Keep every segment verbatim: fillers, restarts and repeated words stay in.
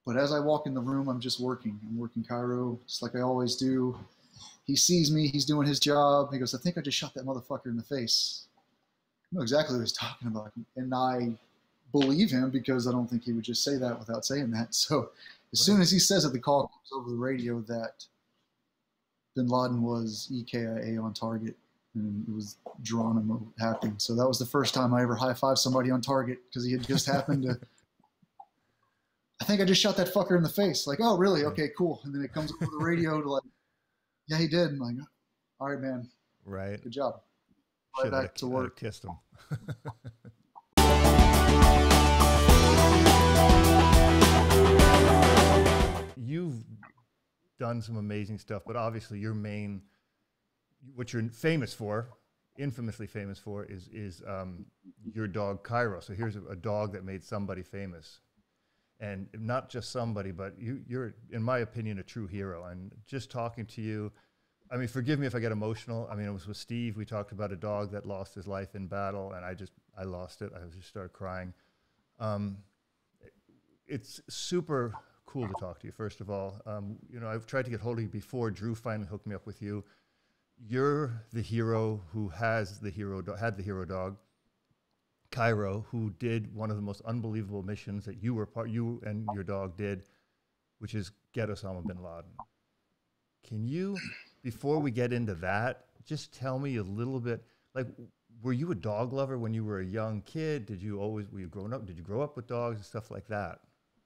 But as I walk in the room, I'm just working. I'm working Cairo, just like I always do. He sees me. He's doing his job. He goes, I think I just shot that motherfucker in the face. I know exactly what he's talking about. And I believe him because I don't think he would just say that without saying that. So as soon as he says it, the call comes over the radio that Bin Laden was E K I A on target. And it was Geronimo happened. So that was the first time I ever high-fived somebody on target because he had just happened to I think I just shot that fucker in the face. Like, oh, really? Okay, cool. And then it comes over the radio to like, yeah, he did. I'm like, all right, man. Right. Good job. Right back to work. Kissed him. You've done some amazing stuff, but obviously your main, what you're famous for, infamously famous for, is is um, your dog Cairo. So here's a, a dog that made somebody famous. And not just somebody, but you, you're, in my opinion, a true hero. And just talking to you, I mean, forgive me if I get emotional. I mean, it was with Steve. We talked about a dog that lost his life in battle, and I just, I lost it. I just started crying. Um, it's super cool to talk to you, first of all. Um, you know, I've tried to get hold of you before. Drew finally hooked me up with you. You're the hero who has the hero, do- had the hero dog. Cairo, who did one of the most unbelievable missions that you were part, you and your dog did, which is get Osama Bin Laden. Can you, before we get into that, just tell me a little bit, like, were you a dog lover when you were a young kid? Did you always, were you growing up, did you grow up with dogs and stuff like that?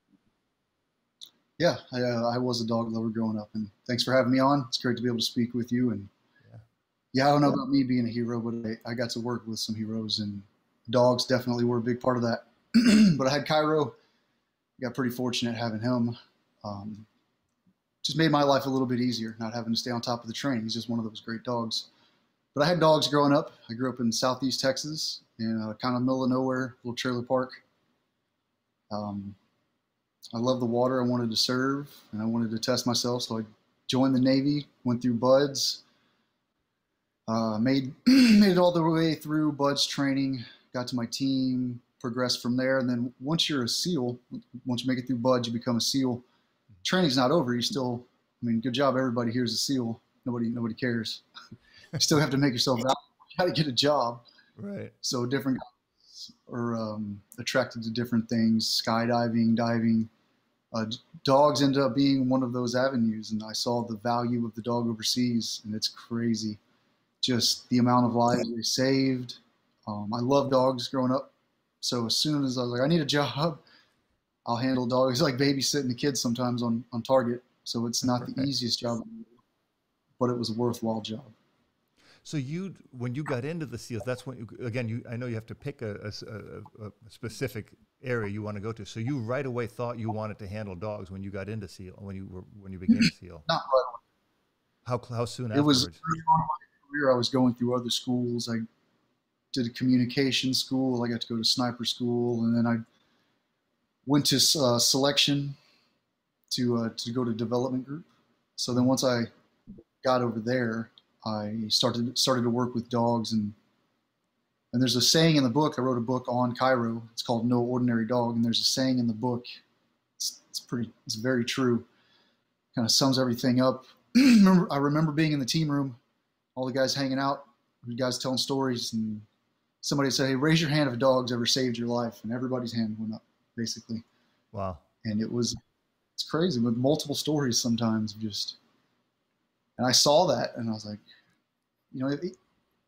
Yeah, I, uh, I was a dog lover growing up, and thanks for having me on. It's great to be able to speak with you. And yeah, yeah I don't know about me being a hero, but I, I got to work with some heroes, and dogs definitely were a big part of that. But I had Cairo. Got pretty fortunate having him. Um, just made my life a little bit easier, not having to stay on top of the train. He's just one of those great dogs. But I had dogs growing up. I grew up in Southeast Texas, in a kind of middle of nowhere, little trailer park. Um, I love the water. I wanted to serve, and I wanted to test myself. So I joined the Navy, went through BUD/S, uh, made made it all the way through BUD/S training. Got to my team, progressed from there. And then once you're a SEAL, once you make it through BUD/S, you become a SEAL. Training's not over. You still, I mean, good job. Everybody here's a SEAL. Nobody, nobody cares. You still have to make yourself valuable. You got to get a job. Right. So different guys are um, attracted to different things, skydiving, diving. Uh, dogs ended up being one of those avenues. And I saw the value of the dog overseas, and it's crazy. Just the amount of lives they saved. Um, I love dogs growing up. So as soon as I was like, I need a job, I'll handle dogs. It's like babysitting the kids sometimes on, on target. So it's not the easiest job, but it was a worthwhile job. So you, when you got into the SEALs, that's when, you, again, you, I know you have to pick a, a, a specific area you want to go to. So you right away thought you wanted to handle dogs when you got into SEAL, when you were, when you became a SEAL. Not right away. How, how soon it afterwards? It was early on in my career. I was going through other schools. I did a communication school. I got to go to sniper school, and then I went to uh, selection to uh, to go to development group. So then once I got over there, I started started to work with dogs, and and there's a saying in the book. I wrote a book on Cairo. It's called No Ordinary Dog, and there's a saying in the book. It's, it's pretty. It's very true. Kind of sums everything up. remember, I remember being in the team room, all the guys hanging out, the guys telling stories, and somebody said, "Hey, raise your hand if a dog's ever saved your life," and everybody's hand went up, basically. Wow. And it was, it's crazy with multiple stories sometimes of just, and I saw that and I was like, you know, it,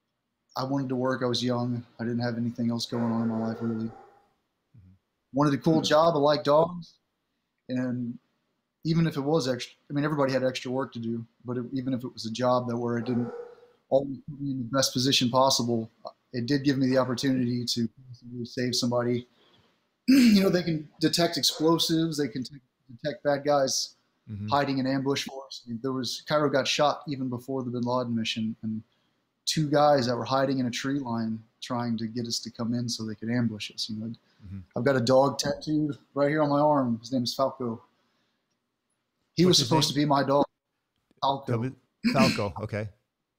I wanted to work. I was young. I didn't have anything else going on in my life really. Mm-hmm. Wanted a cool job. I like dogs. And even if it was extra, I mean, everybody had extra work to do, but it, even if it was a job that where I didn't always put me in the best position possible, it did give me the opportunity to save somebody. You know, they can detect explosives. They can t- detect bad guys mm-hmm. hiding in ambush for us. I mean, there was Cairo got shot even before the Bin Laden mission, and two guys that were hiding in a tree line trying to get us to come in so they could ambush us. You know, mm-hmm. I've got a dog tattooed right here on my arm. His name is Falco. He What's was supposed to be my dog. Falco. Falco. Okay.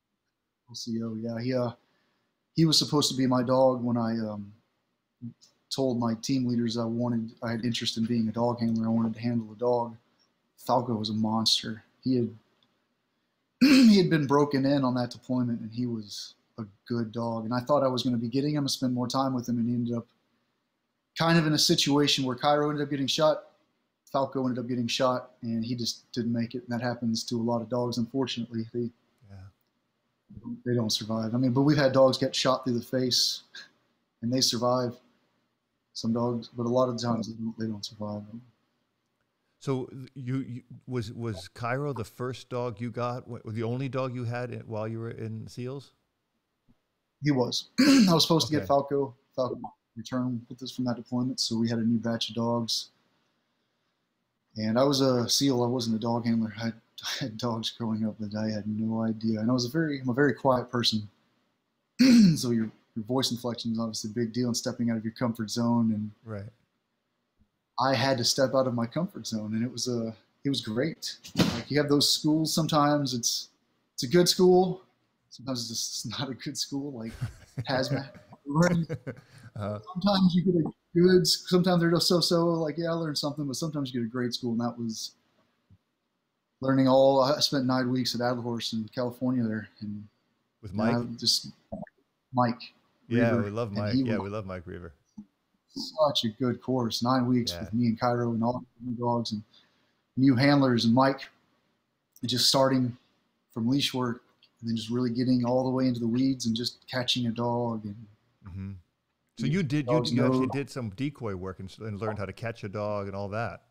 C O. Yeah. He uh, he was supposed to be my dog when I um. told my team leaders I wanted, I had interest in being a dog handler. I wanted to handle a dog. Falco was a monster. He had he had been broken in on that deployment, and he was a good dog. And I thought I was going to be getting him and spend more time with him, and he ended up kind of in a situation where Cairo ended up getting shot, Falco ended up getting shot, and he just didn't make it. And that happens to a lot of dogs, unfortunately. They yeah. they don't survive. I mean, but we've had dogs get shot through the face, and they survive. Some dogs, but a lot of times they don't, they don't survive. So you, you was was Cairo the first dog you got? The only dog you had while you were in SEALs? He was. I was supposed okay. to get Falco. Falco returned with us from that deployment, so we had a new batch of dogs. And I was a SEAL. I wasn't a dog handler. I had, I had dogs growing up that I had no idea. And I was a very, I'm a very quiet person. So your your voice inflection is obviously a big deal, and stepping out of your comfort zone. And right. I had to step out of my comfort zone, and it was a, it was great. Like you have those schools. Sometimes it's, it's a good school. Sometimes it's just not a good school, like hazmat. uh, sometimes you get a good, sometimes they're just so-so, like, yeah, I learned something, but sometimes you get a great school, and that was learning all, I spent nine weeks at Adlerhorst in California there. And with Mike? And just Mike. Yeah, Reaver, we love Mike. Yeah, we love Mike Reaver. Such a good course. Nine weeks yeah. with me and Cairo and all the new dogs and new handlers and Mike, just starting from leash work and then just really getting all the way into the weeds and just catching a dog. And mm-hmm. So you did you, you actually did some decoy work and, and learned how to catch a dog and all that.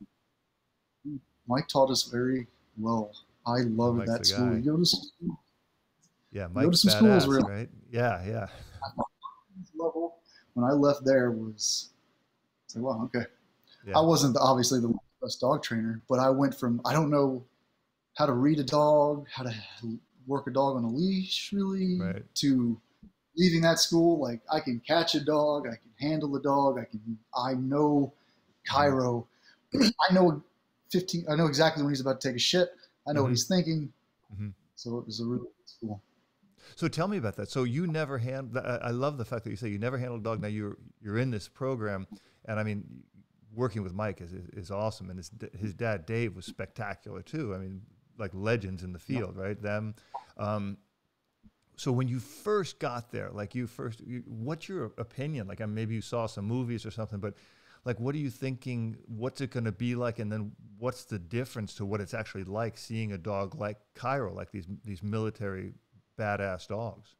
Mike taught us very well. I loved Mike's that school. You go to some schools. Yeah, Mike's go to some badass, schools where, right? Yeah, yeah. Level when I left there was, it's like, wow, okay. Yeah. I wasn't the, obviously the best dog trainer, but I went from, I don't know how to read a dog, how to work a dog on a leash really, right. to leaving that school. Like I can catch a dog, I can handle a dog, I can, I know Cairo. I know fifteen, I know exactly when he's about to take a shit. I know mm-hmm. what he's thinking. Mm-hmm. So it was a really good school. So tell me about that. So you never hand. I love the fact that you say you never handled a dog. Now you're you're in this program, and I mean, working with Mike is is, is awesome, and his his dad Dave was spectacular too. I mean, like legends in the field, right? Them. Um, so when you first got there, like you first, you, what's your opinion? Like, I mean, maybe you saw some movies or something, but like, what are you thinking? What's it going to be like? And then what's the difference to what it's actually like seeing a dog like Cairo, like these these military badass dogs?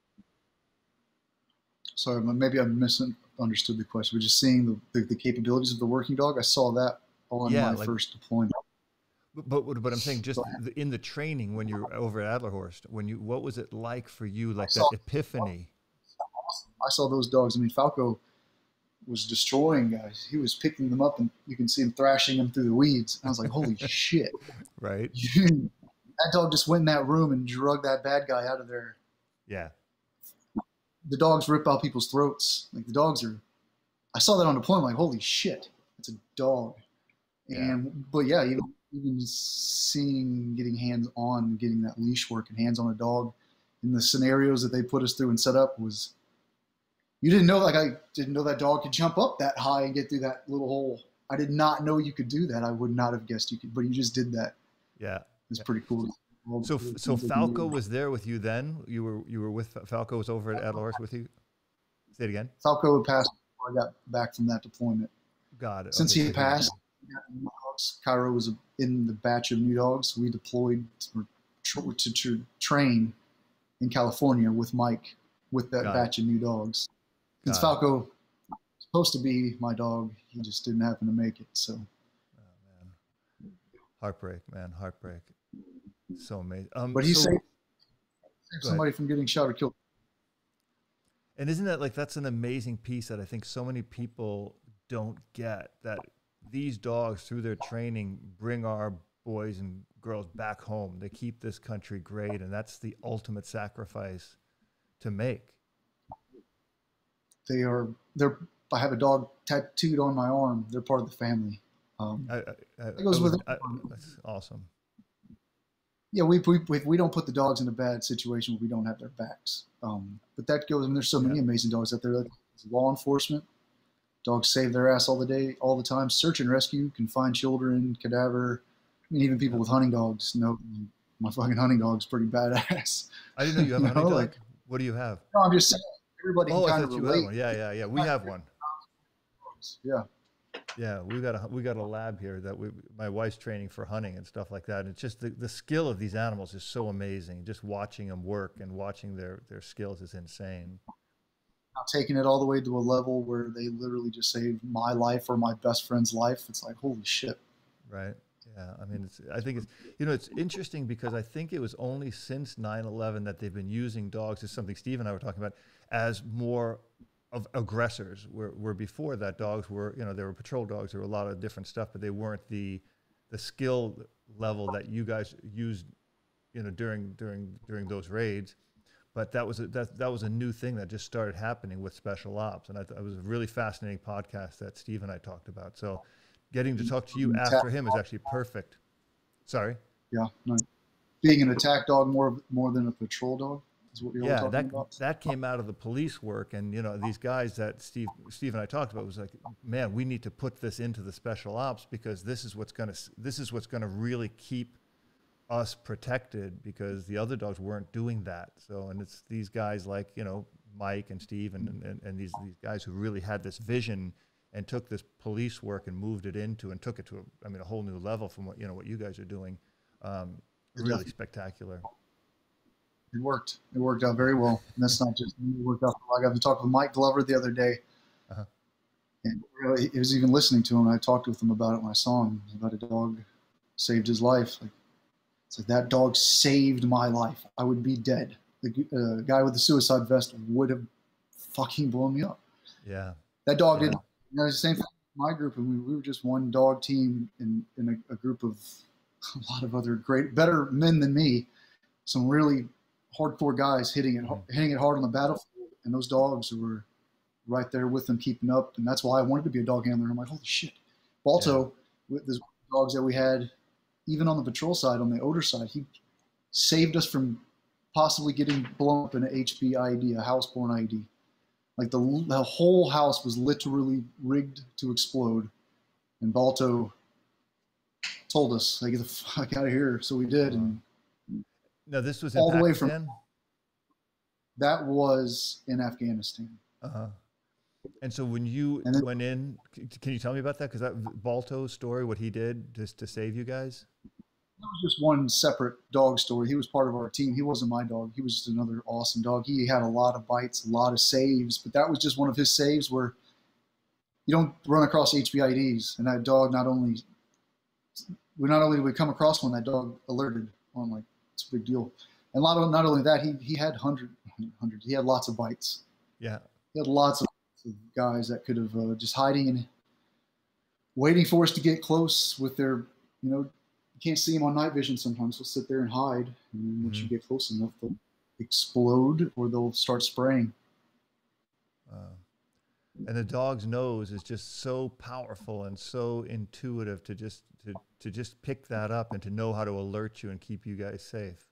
Sorry, maybe I misunderstood the question, but just seeing the, the, the capabilities of the working dog, I saw that on yeah, my like, first deployment. But, but but I'm saying just the, in the training when you're over at Adlerhorst, when you what was it like for you, like that epiphany? I saw those dogs. I mean, Falco was destroying guys. He was picking them up, and you can see him thrashing them through the weeds. And I was like, holy shit. Right. That dog just went in that room and drug that bad guy out of there. Yeah. The dogs rip out people's throats. Like the dogs are, I saw that on deployment, like, holy shit, it's a dog. Yeah. And, but yeah, even, even seeing, getting hands on, getting that leash work and hands on a dog in the scenarios that they put us through and set up was, you didn't know, like I didn't know that dog could jump up that high and get through that little hole. I did not know you could do that. I would not have guessed you could, but you just did that. Yeah. It's yeah. pretty cool. Well, so, so Falco was there with you then? You were, you were with Falco was over at Adlerhorst with you? Say it again. Falco had passed before I got back from that deployment. Got it. Since okay, he had passed, dogs, Cairo was in the batch of new dogs. We deployed to, to, to train in California with Mike with that got batch it. of new dogs. Since Falco was supposed to be my dog, he just didn't happen to make it. So, oh, man. Heartbreak, man, heartbreak. So amazing. Um, but he so, saved, saved somebody from getting shot or killed. And isn't that like, that's an amazing piece that I think so many people don't get, that these dogs through their training bring our boys and girls back home. They keep this country great. And that's the ultimate sacrifice to make. They are, they're, I have a dog tattooed on my arm. They're part of the family. Um, I, I, it goes I with would, it. I, that's awesome. Yeah, we, we we don't put the dogs in a bad situation where we don't have their backs. Um, but that goes, I mean, there's so many yeah. amazing dogs out there. Like law enforcement, Dogs save their ass all the day, all the time. Search and rescue, can find children, cadaver. I mean, even people with hunting dogs know my fucking hunting dog's pretty badass. I didn't know you have you a hunting know, dog. like, What do you have? no, I'm just saying, everybody Oh, can I kind of thought you relate. had one. Yeah, yeah, yeah. We have one. Yeah. Yeah, we got a we got a lab here that we my wife's training for hunting and stuff like that. And it's just the, the skill of these animals is so amazing. Just watching them work and watching their their skills is insane. Now taking it all the way to a level where they literally just saved my life or my best friend's life. It's like, holy shit. Right. Yeah. I mean, it's, I think it's, you know, it's interesting because I think it was only since nine eleven that they've been using dogs as something Steve and I were talking about as more of aggressors, where, where before that dogs were, you know, there were patrol dogs, there were a lot of different stuff, but they weren't the, the skill level that you guys used, you know, during, during, during those raids. But that was a, that, that was a new thing that just started happening with special ops. And I thought it was a really fascinating podcast that Steve and I talked about. So getting to talk to you after him is actually perfect. Sorry. Yeah. No. Being an attack dog more, more than a patrol dog is what you're yeah, talking that, about. that came out of the police work. And, you know, these guys that Steve, Steve and I talked about was like, man, we need to put this into the special ops because this is what's going to, this is what's going to really keep us protected, because the other dogs weren't doing that. So, and it's these guys like, you know, Mike and Steve and, and, and these, these guys who really had this vision and took this police work and moved it into and took it to, a, I mean, a whole new level from what, you know, what you guys are doing. Um, really spectacular. It worked. It worked out very well. And that's not just me. It worked out. I got to talk with Mike Glover the other day. Uh-huh. And really, he was even listening to him. I talked with him about it when I saw him, about a dog saved his life. Like, it's like, that dog saved my life. I would be dead. The uh, guy with the suicide vest would have fucking blown me up. Yeah. That dog yeah. didn't. You know, it's the same thing with my group, and we, we were just one dog team in, in a, a group of a lot of other great, better men than me. Some really hardcore guys hitting it, mm-hmm. hitting it hard on the battlefield, and those dogs were right there with them, keeping up. And that's why I wanted to be a dog handler. I'm like, holy shit. Balto, yeah. with the dogs that we had, even on the patrol side, on the odor side, he saved us from possibly getting blown up in an H B I E D, a house-borne I E D. Like the, the whole house was literally rigged to explode. And Balto told us, like, get the fuck out of here. So we did. And no, this was in all Pakistan? the way from that was in Afghanistan. Uh-huh. And so when you then, went in, can you tell me about that? Because that Balto's story, what he did just to save you guys? That was just one separate dog story. He was part of our team. He wasn't my dog. He was just another awesome dog. He had a lot of bites, a lot of saves, but that was just one of his saves where you don't run across H B I E Ds. And that dog not only, we not only did we come across one, that dog alerted on, like, it's a big deal. And not, not only that, he, he had hundred, hundred, he had lots of bites. Yeah. He had lots of guys that could have uh, just hiding and waiting for us to get close with their, you know, you can't see them on night vision sometimes. They'll sit there and hide. And then once mm-hmm. you get close enough, they'll explode or they'll start spraying. Uh, and the dog's nose is just so powerful and so intuitive to just to, to just pick that up and to know how to alert you and keep you guys safe.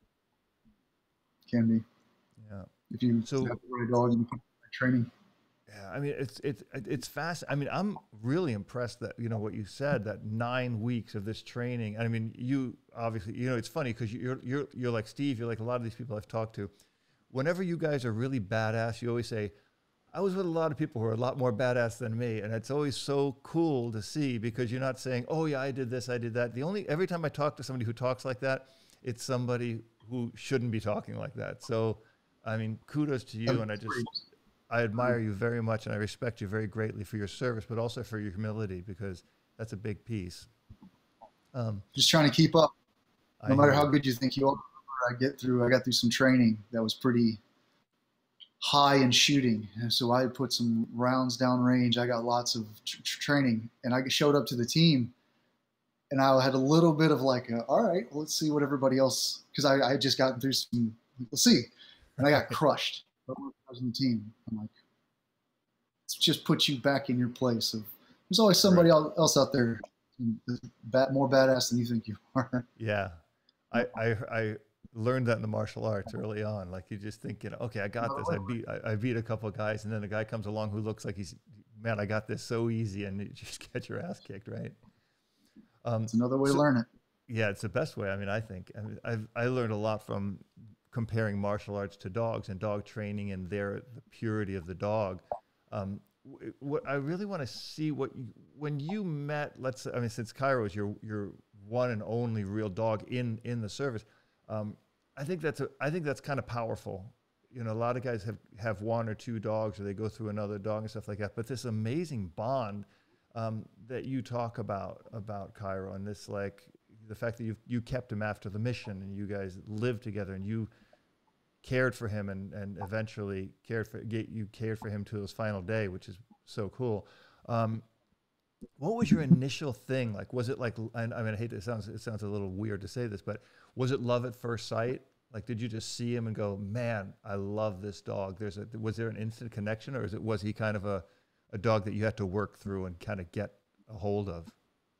Can be. Yeah. If you so, have the right dog and training. Yeah, I mean, it's it's it's fast. I mean, I'm really impressed that, you know, what you said, that nine weeks of this training. I mean, you obviously, you know, it's funny because you're you're you're like Steve. You're like a lot of these people I've talked to. Whenever you guys are really badass, you always say, "I was with a lot of people who are a lot more badass than me," and it's always so cool to see because you're not saying, "Oh yeah, I did this, I did that." The only every time I talk to somebody who talks like that, it's somebody who shouldn't be talking like that. So, I mean, kudos to you, and I just. I admire you very much, and I respect you very greatly for your service, but also for your humility, because that's a big piece. Um, Just trying to keep up. No I matter how you. good you think you are, I get through. I got through some training that was pretty high in shooting, and so I put some rounds down range. I got lots of tr training, and I showed up to the team, and I had a little bit of like, a, all right, let's see what everybody else, because I, I had just gotten through some. Let's see, and I got crushed. I was in the team. I'm like, it's just put you back in your place. Of there's always somebody right. else out there, more badass than you think you are. Yeah, I, I I learned that in the martial arts early on. Like you just think, you know, okay, I got this. I beat I, I beat a couple of guys, and then a guy comes along who looks like he's man, I got this so easy, and you just get your ass kicked, right? Um, It's another way so, to learn it. Yeah, it's the best way. I mean, I think I mean, I've I learned a lot from comparing martial arts to dogs and dog training and their the purity of the dog. Um, what I really want to see what you, when you met, let's I mean, since Cairo is your your one and only real dog in in the service, um, I think that's a I think that's kind of powerful. You know, a lot of guys have have one or two dogs, or they go through another dog and stuff like that. But this amazing bond um, that you talk about about Cairo, and this like the fact that you you kept him after the mission, and you guys lived together, and you cared for him, and and eventually cared for you cared for him to his final day, which is so cool. Um, what was your initial thing like? Was it like? And I mean, I hate it sounds it sounds a little weird to say this, but was it love at first sight? Like, did you just see him and go, man, I love this dog? There's a was there an instant connection, or is it was he kind of a a dog that you had to work through and kind of get a hold of?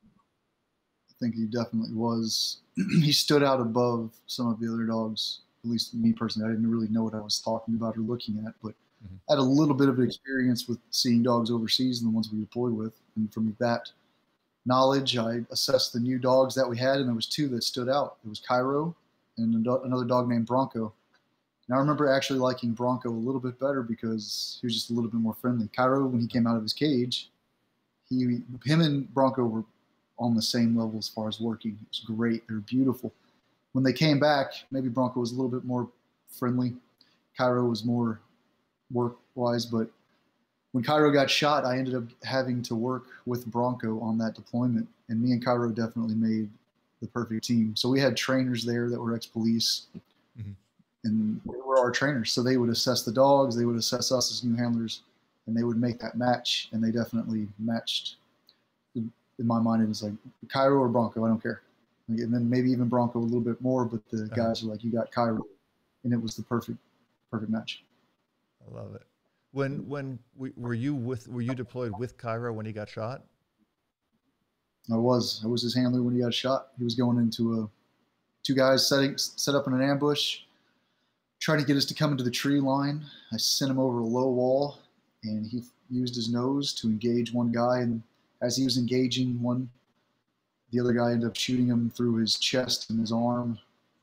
I think he definitely was. He stood out above some of the other dogs. At least me personally, I didn't really know what I was talking about or looking at, but mm-hmm. I had a little bit of an experience with seeing dogs overseas and the ones we deployed with. And from that knowledge, I assessed the new dogs that we had, and there was two that stood out. It was Cairo and another dog named Bronco. And I remember actually liking Bronco a little bit better because he was just a little bit more friendly. Cairo, when he came out of his cage, he, him and Bronco were on the same level as far as working. It was great. They were beautiful. When they came back, maybe Bronco was a little bit more friendly. Cairo was more work-wise, but when Cairo got shot, I ended up having to work with Bronco on that deployment, and me and Cairo definitely made the perfect team. So we had trainers there that were ex-police, mm-hmm. and they were our trainers. So they would assess the dogs, they would assess us as new handlers, and they would make that match, and they definitely matched. In my mind, it was like Cairo or Bronco, I don't care. And then maybe even Bronco a little bit more, but the uh-huh. guys were like, you got Cairo, and it was the perfect, perfect match. I love it. When when we, were you with were you deployed with Cairo when he got shot? I was. I was his handler when he got shot. He was going into a two guys setting set up in an ambush, trying to get us to come into the tree line. I sent him over a low wall, and he used his nose to engage one guy, and as he was engaging one, the other guy ended up shooting him through his chest and his arm,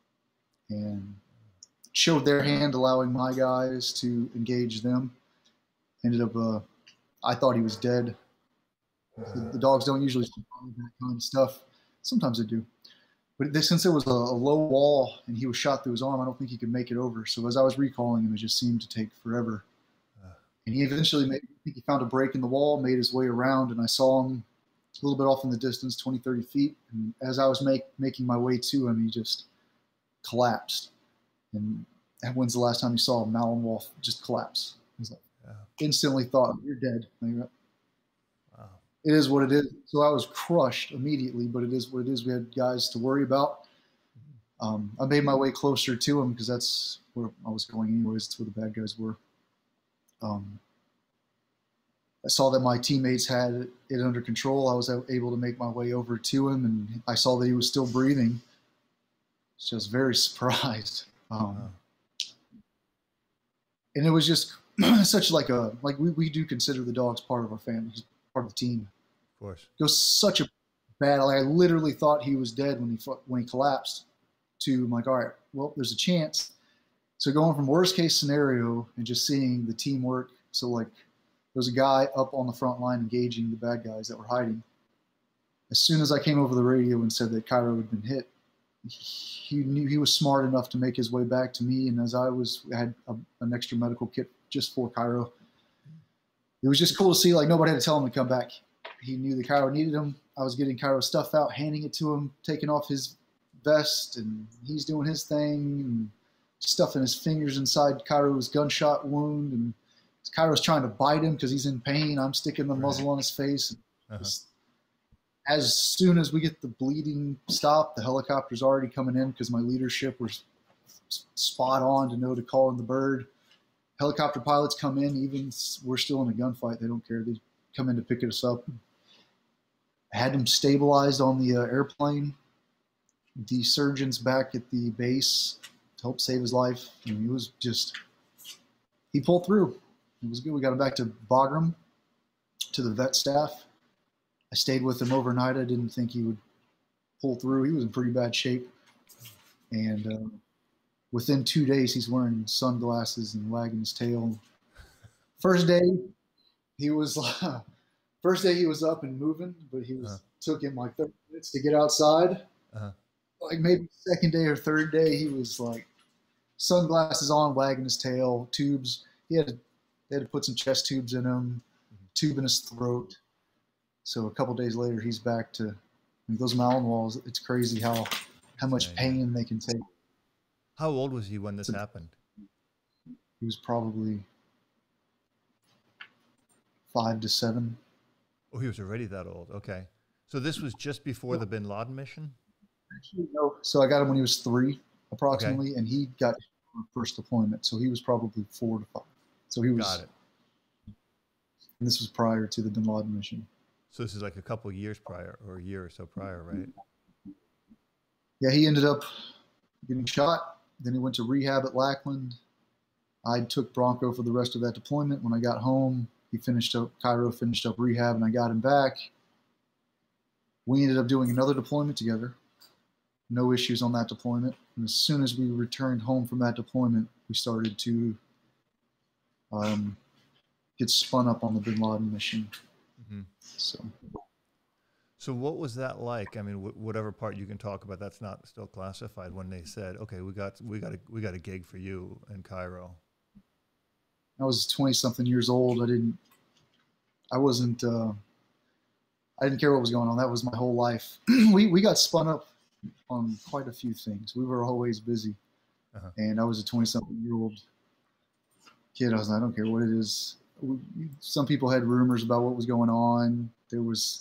and showed their hand, allowing my guys to engage them. Ended up, uh, I thought he was dead. The, the dogs don't usually survive that kind of stuff. Sometimes they do. But this, since it was a, a low wall and he was shot through his arm, I don't think he could make it over. So as I was recalling him, it just seemed to take forever. And he eventually made, I think he found a break in the wall, made his way around, and I saw him a little bit off in the distance, twenty, thirty feet. And as I was make, making my way to him, he just collapsed. And when's the last time you saw a Malinois just collapse? He's like, yeah. Instantly thought, you're dead. Like, wow. It is what it is. So I was crushed immediately, but it is what it is. We had guys to worry about. Um, I made my way closer to him because that's where I was going anyways. That's where the bad guys were. Um, I saw that my teammates had it under control. I was able to make my way over to him, and I saw that he was still breathing. So I was very surprised. Um, wow. And it was just such like a, like we, we do consider the dogs part of our family, part of the team. Of course. It was such a bad, like I literally thought he was dead when he, when he collapsed to, I'm like, all right, well, there's a chance. So going from worst case scenario and just seeing the teamwork. So like there was a guy up on the front line engaging the bad guys that were hiding. As soon as I came over the radio and said that Cairo had been hit, he knew he was smart enough to make his way back to me. And as I was, I had a, an extra medical kit just for Cairo. It was just cool to see, like nobody had to tell him to come back. He knew that Cairo needed him. I was getting Cairo's stuff out, handing it to him, taking off his vest, and he's doing his thing and stuffing his fingers inside Cairo's gunshot wound. And Cairo's trying to bite him because he's in pain. I'm sticking the muzzle on his face. Uh-huh. As soon as we get the bleeding stopped, the helicopter's already coming in because my leadership was spot on to know to call in the bird. Helicopter pilots come in, even we're still in a gunfight. They don't care. They come in to pick us up. I had him stabilized on the uh, airplane. The surgeons back at the base to help save his life. I mean, he was just, he pulled through. It was good. We got him back to Bagram. to the vet staff. I stayed with him overnight. I didn't think he would pull through. He was in pretty bad shape. And uh, within two days, he's wearing sunglasses and wagging his tail. First day, he was uh, first day he was up and moving, but he was uh-huh. took him like thirty minutes to get outside. Uh-huh. Like maybe second day or third day, he was like sunglasses on, wagging his tail, tubes. He had to, they had to put some chest tubes in him, mm-hmm. tube in his throat. So a couple days later, he's back to I mean, those Malinois. It's crazy how how much pain they can take. How old was he when this so, happened? He was probably five to seven. Oh, he was already that old. Okay. So this was just before yeah. the Bin Laden mission? Actually, no. So I got him when he was three, approximately, okay. and he got first deployment. So he was probably four to five. So he was. Got it. And this was prior to the Bin Laden mission. So this is like a couple of years prior, or a year or so prior, right? Yeah, he ended up getting shot. Then he went to rehab at Lackland. I took Bronco for the rest of that deployment. When I got home, he finished up, Cairo finished up rehab, and I got him back. We ended up doing another deployment together. No issues on that deployment. And as soon as we returned home from that deployment, we started to um, get spun up on the Bin Laden mission. Mm-hmm. So, so what was that like? I mean, wh whatever part you can talk about, that's not still classified. When they said, "Okay, we got we got a we got a gig for you in Cairo." I was twenty something years old. I didn't. I wasn't. Uh, I didn't care what was going on. That was my whole life. we we got spun up on quite a few things. We were always busy, uh-huh. and I was a twenty something year old kid. I was. I don't care what it is. We, some people had rumors about what was going on. There was,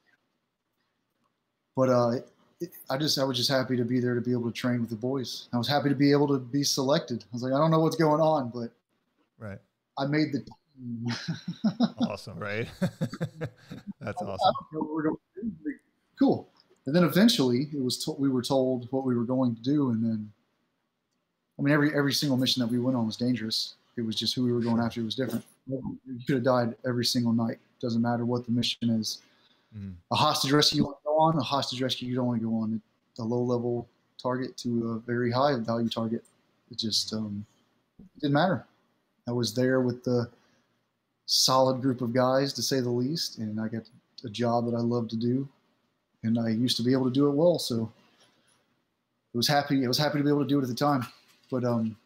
but uh, it, I just I was just happy to be there to be able to train with the boys. I was happy to be able to be selected. I was like, I don't know what's going on, but right. I made the team. Awesome, right? That's awesome. We're going to do. Cool. And then eventually, it was we were told what we were going to do, and then, I mean, every every single mission that we went on was dangerous. It was just who we were going after was different. You could have died every single night. Doesn't matter what the mission is. Mm-hmm. A hostage rescue you want to go on, a hostage rescue you don't want to go on. A low-level target to a very high-value target. It just um, it didn't matter. I was there with the solid group of guys, to say the least, and I got a job that I love to do, and I used to be able to do it well. So it was happy. I was happy to be able to do it at the time, but um,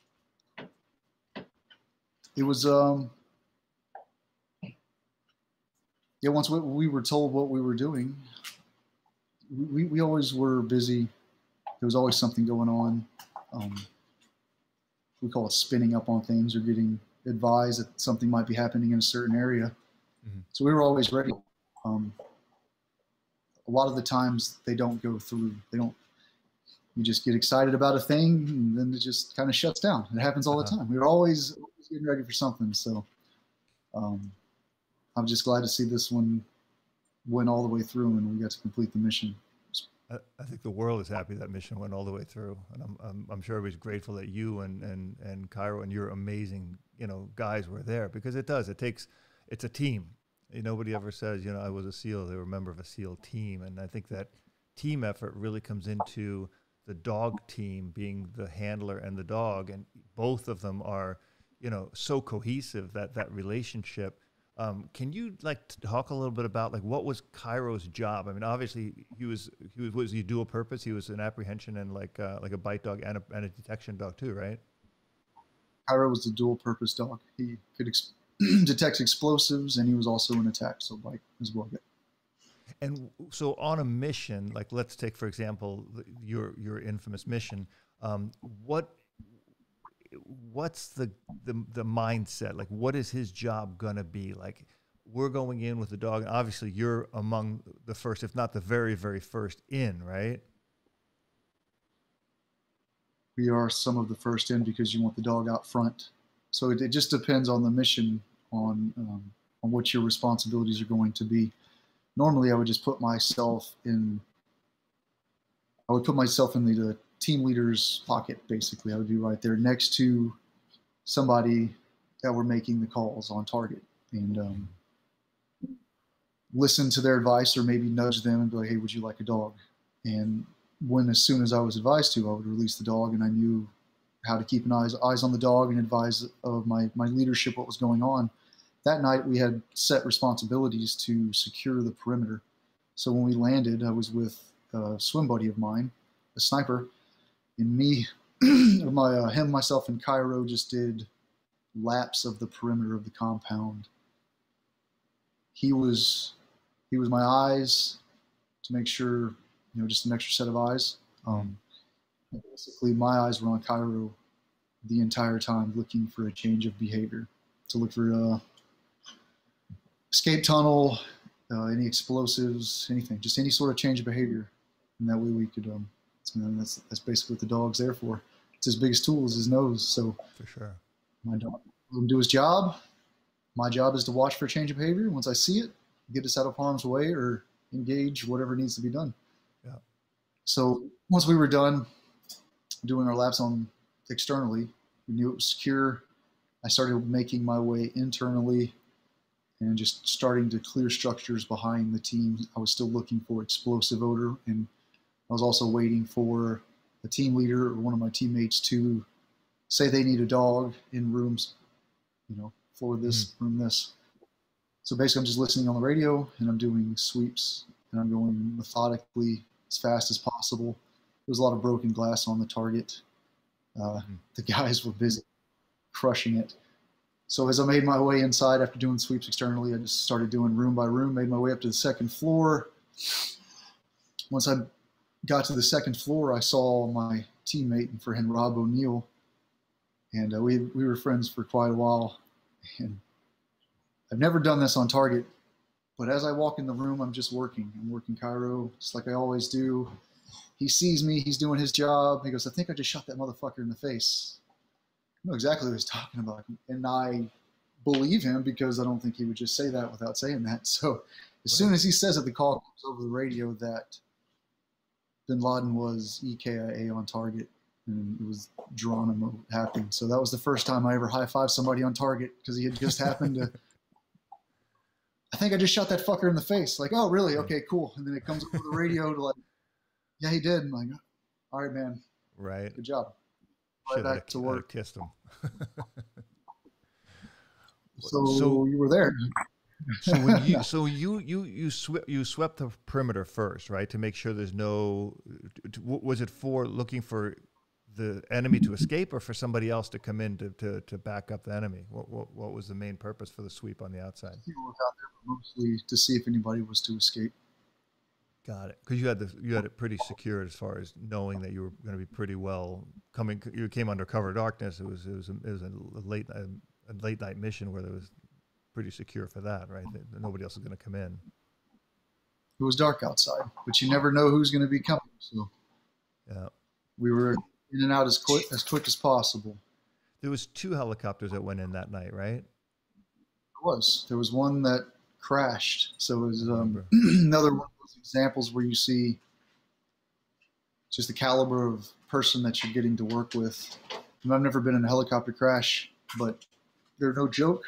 it was um, yeah. Once we, we were told what we were doing, we we always were busy. There was always something going on. Um, we call it spinning up on things or getting advised that something might be happening in a certain area. Mm-hmm. So we were always ready. Um, a lot of the times they don't go through. They don't, you just get excited about a thing and then it just kind of shuts down. It happens all uh-huh. the time. We were always, always getting ready for something. So um, I'm just glad to see this one went all the way through and we got to complete the mission. I think the world is happy that mission went all the way through, and I'm I'm, I'm sure everybody's grateful that you and, and and Cairo and your amazing you know guys were there, because it does. It takes it's a team. Nobody ever says you know I was a SEAL. They were a member of a SEAL team, and I think that team effort really comes into the dog team being the handler and the dog, and both of them are you know so cohesive that that relationship. Um, can you like talk a little bit about like what was Cairo's job? I mean, obviously he was he was was he dual purpose. He was an apprehension and like uh, like a bite dog and a, and a detection dog too, right? Cairo was the dual purpose dog. He could ex detect explosives and he was also an attack, so bite as well. Yeah. And so on a mission, like let's take for example your your infamous mission. Um, what what's the, the the mindset? Like, what is his job gonna be? Like, we're going in with the dog, and obviously you're among the first, if not the very, very first in, right? We are some of the first in because you want the dog out front. So it, it just depends on the mission, on um, on what your responsibilities are going to be. Normally, I would just put myself in. I would put myself in the, the team leader's pocket, basically. I would be right there next to somebody that were making the calls on target. And um, listen to their advice or maybe nudge them and be like, hey, would you like a dog? And when, as soon as I was advised to, I would release the dog, and I knew how to keep an eyes, eyes on the dog and advise of my, my leadership what was going on. That night we had set responsibilities to secure the perimeter. So when we landed, I was with a swim buddy of mine, a sniper, and me, my, uh, him, myself, and Cairo just did laps of the perimeter of the compound. He was, he was my eyes to make sure, you know, just an extra set of eyes. Um, basically, my eyes were on Cairo the entire time, looking for a change of behavior, to look for a escape tunnel, uh, any explosives, anything, just any sort of change of behavior. And that way we could, um, you know, that's, that's basically what the dog's there for. It's his biggest tool is his nose. So for sure, my dog will do his job. My job is to watch for a change of behavior. Once I see it, get us out of harm's way or engage whatever needs to be done. Yeah. So once we were done doing our laps on externally, we knew it was secure. I started making my way internally and just starting to clear structures behind the team. I was still looking for explosive odor, and I was also waiting for a team leader or one of my teammates to say they need a dog in rooms, you know, floor this, mm-hmm. room this. So basically I'm just listening on the radio, and I'm doing sweeps, and I'm going methodically as fast as possible. There was a lot of broken glass on the target. Uh, mm-hmm. The guys were busy crushing it. So as I made my way inside after doing sweeps externally, I just started doing room by room, made my way up to the second floor. Once I got to the second floor, I saw my teammate and friend Rob O'Neill, and uh, we, we were friends for quite a while. And I've never done this on target, but as I walk in the room, I'm just working. I'm working Cairo, just like I always do. He sees me, he's doing his job. He goes, I think I just shot that motherfucker in the face. I know exactly what he's talking about. And I believe him because I don't think he would just say that without saying that. So as soon as he says it, the call comes over the radio that Bin Laden was E K I A on target, and it was Geronimo happening. So that was the first time I ever high-fived somebody on target, because he had just happened to, I think I just shot that fucker in the face. Like, oh, really? Okay, cool. And then it comes over the radio to like, yeah, he did. I'm like, all right, man. Right. Good job. Right back have, to work. Kissed him. so, so you were there. So when you so you you you swept you swept the perimeter first, right, to make sure there's no. Was it for looking for the enemy to escape, or for somebody else to come in to to, to back up the enemy? What, what what was the main purpose for the sweep on the outside? People were out there mostly to see if anybody was to escape. Got it. Because you had the you had it pretty secure as far as knowing that you were going to be pretty well coming. You came under cover of darkness. It was it was a, it was a late a, a late night mission where there was pretty secure for that, right? That nobody else is going to come in. It was dark outside, but you never know who's going to be coming. So yeah, we were in and out as quick as quick as possible. There was two helicopters that went in that night, right? There was. There was one that crashed. So it was um, another one of those examples where you see just the caliber of person that you're getting to work with. And I've never been in a helicopter crash, but they're no joke.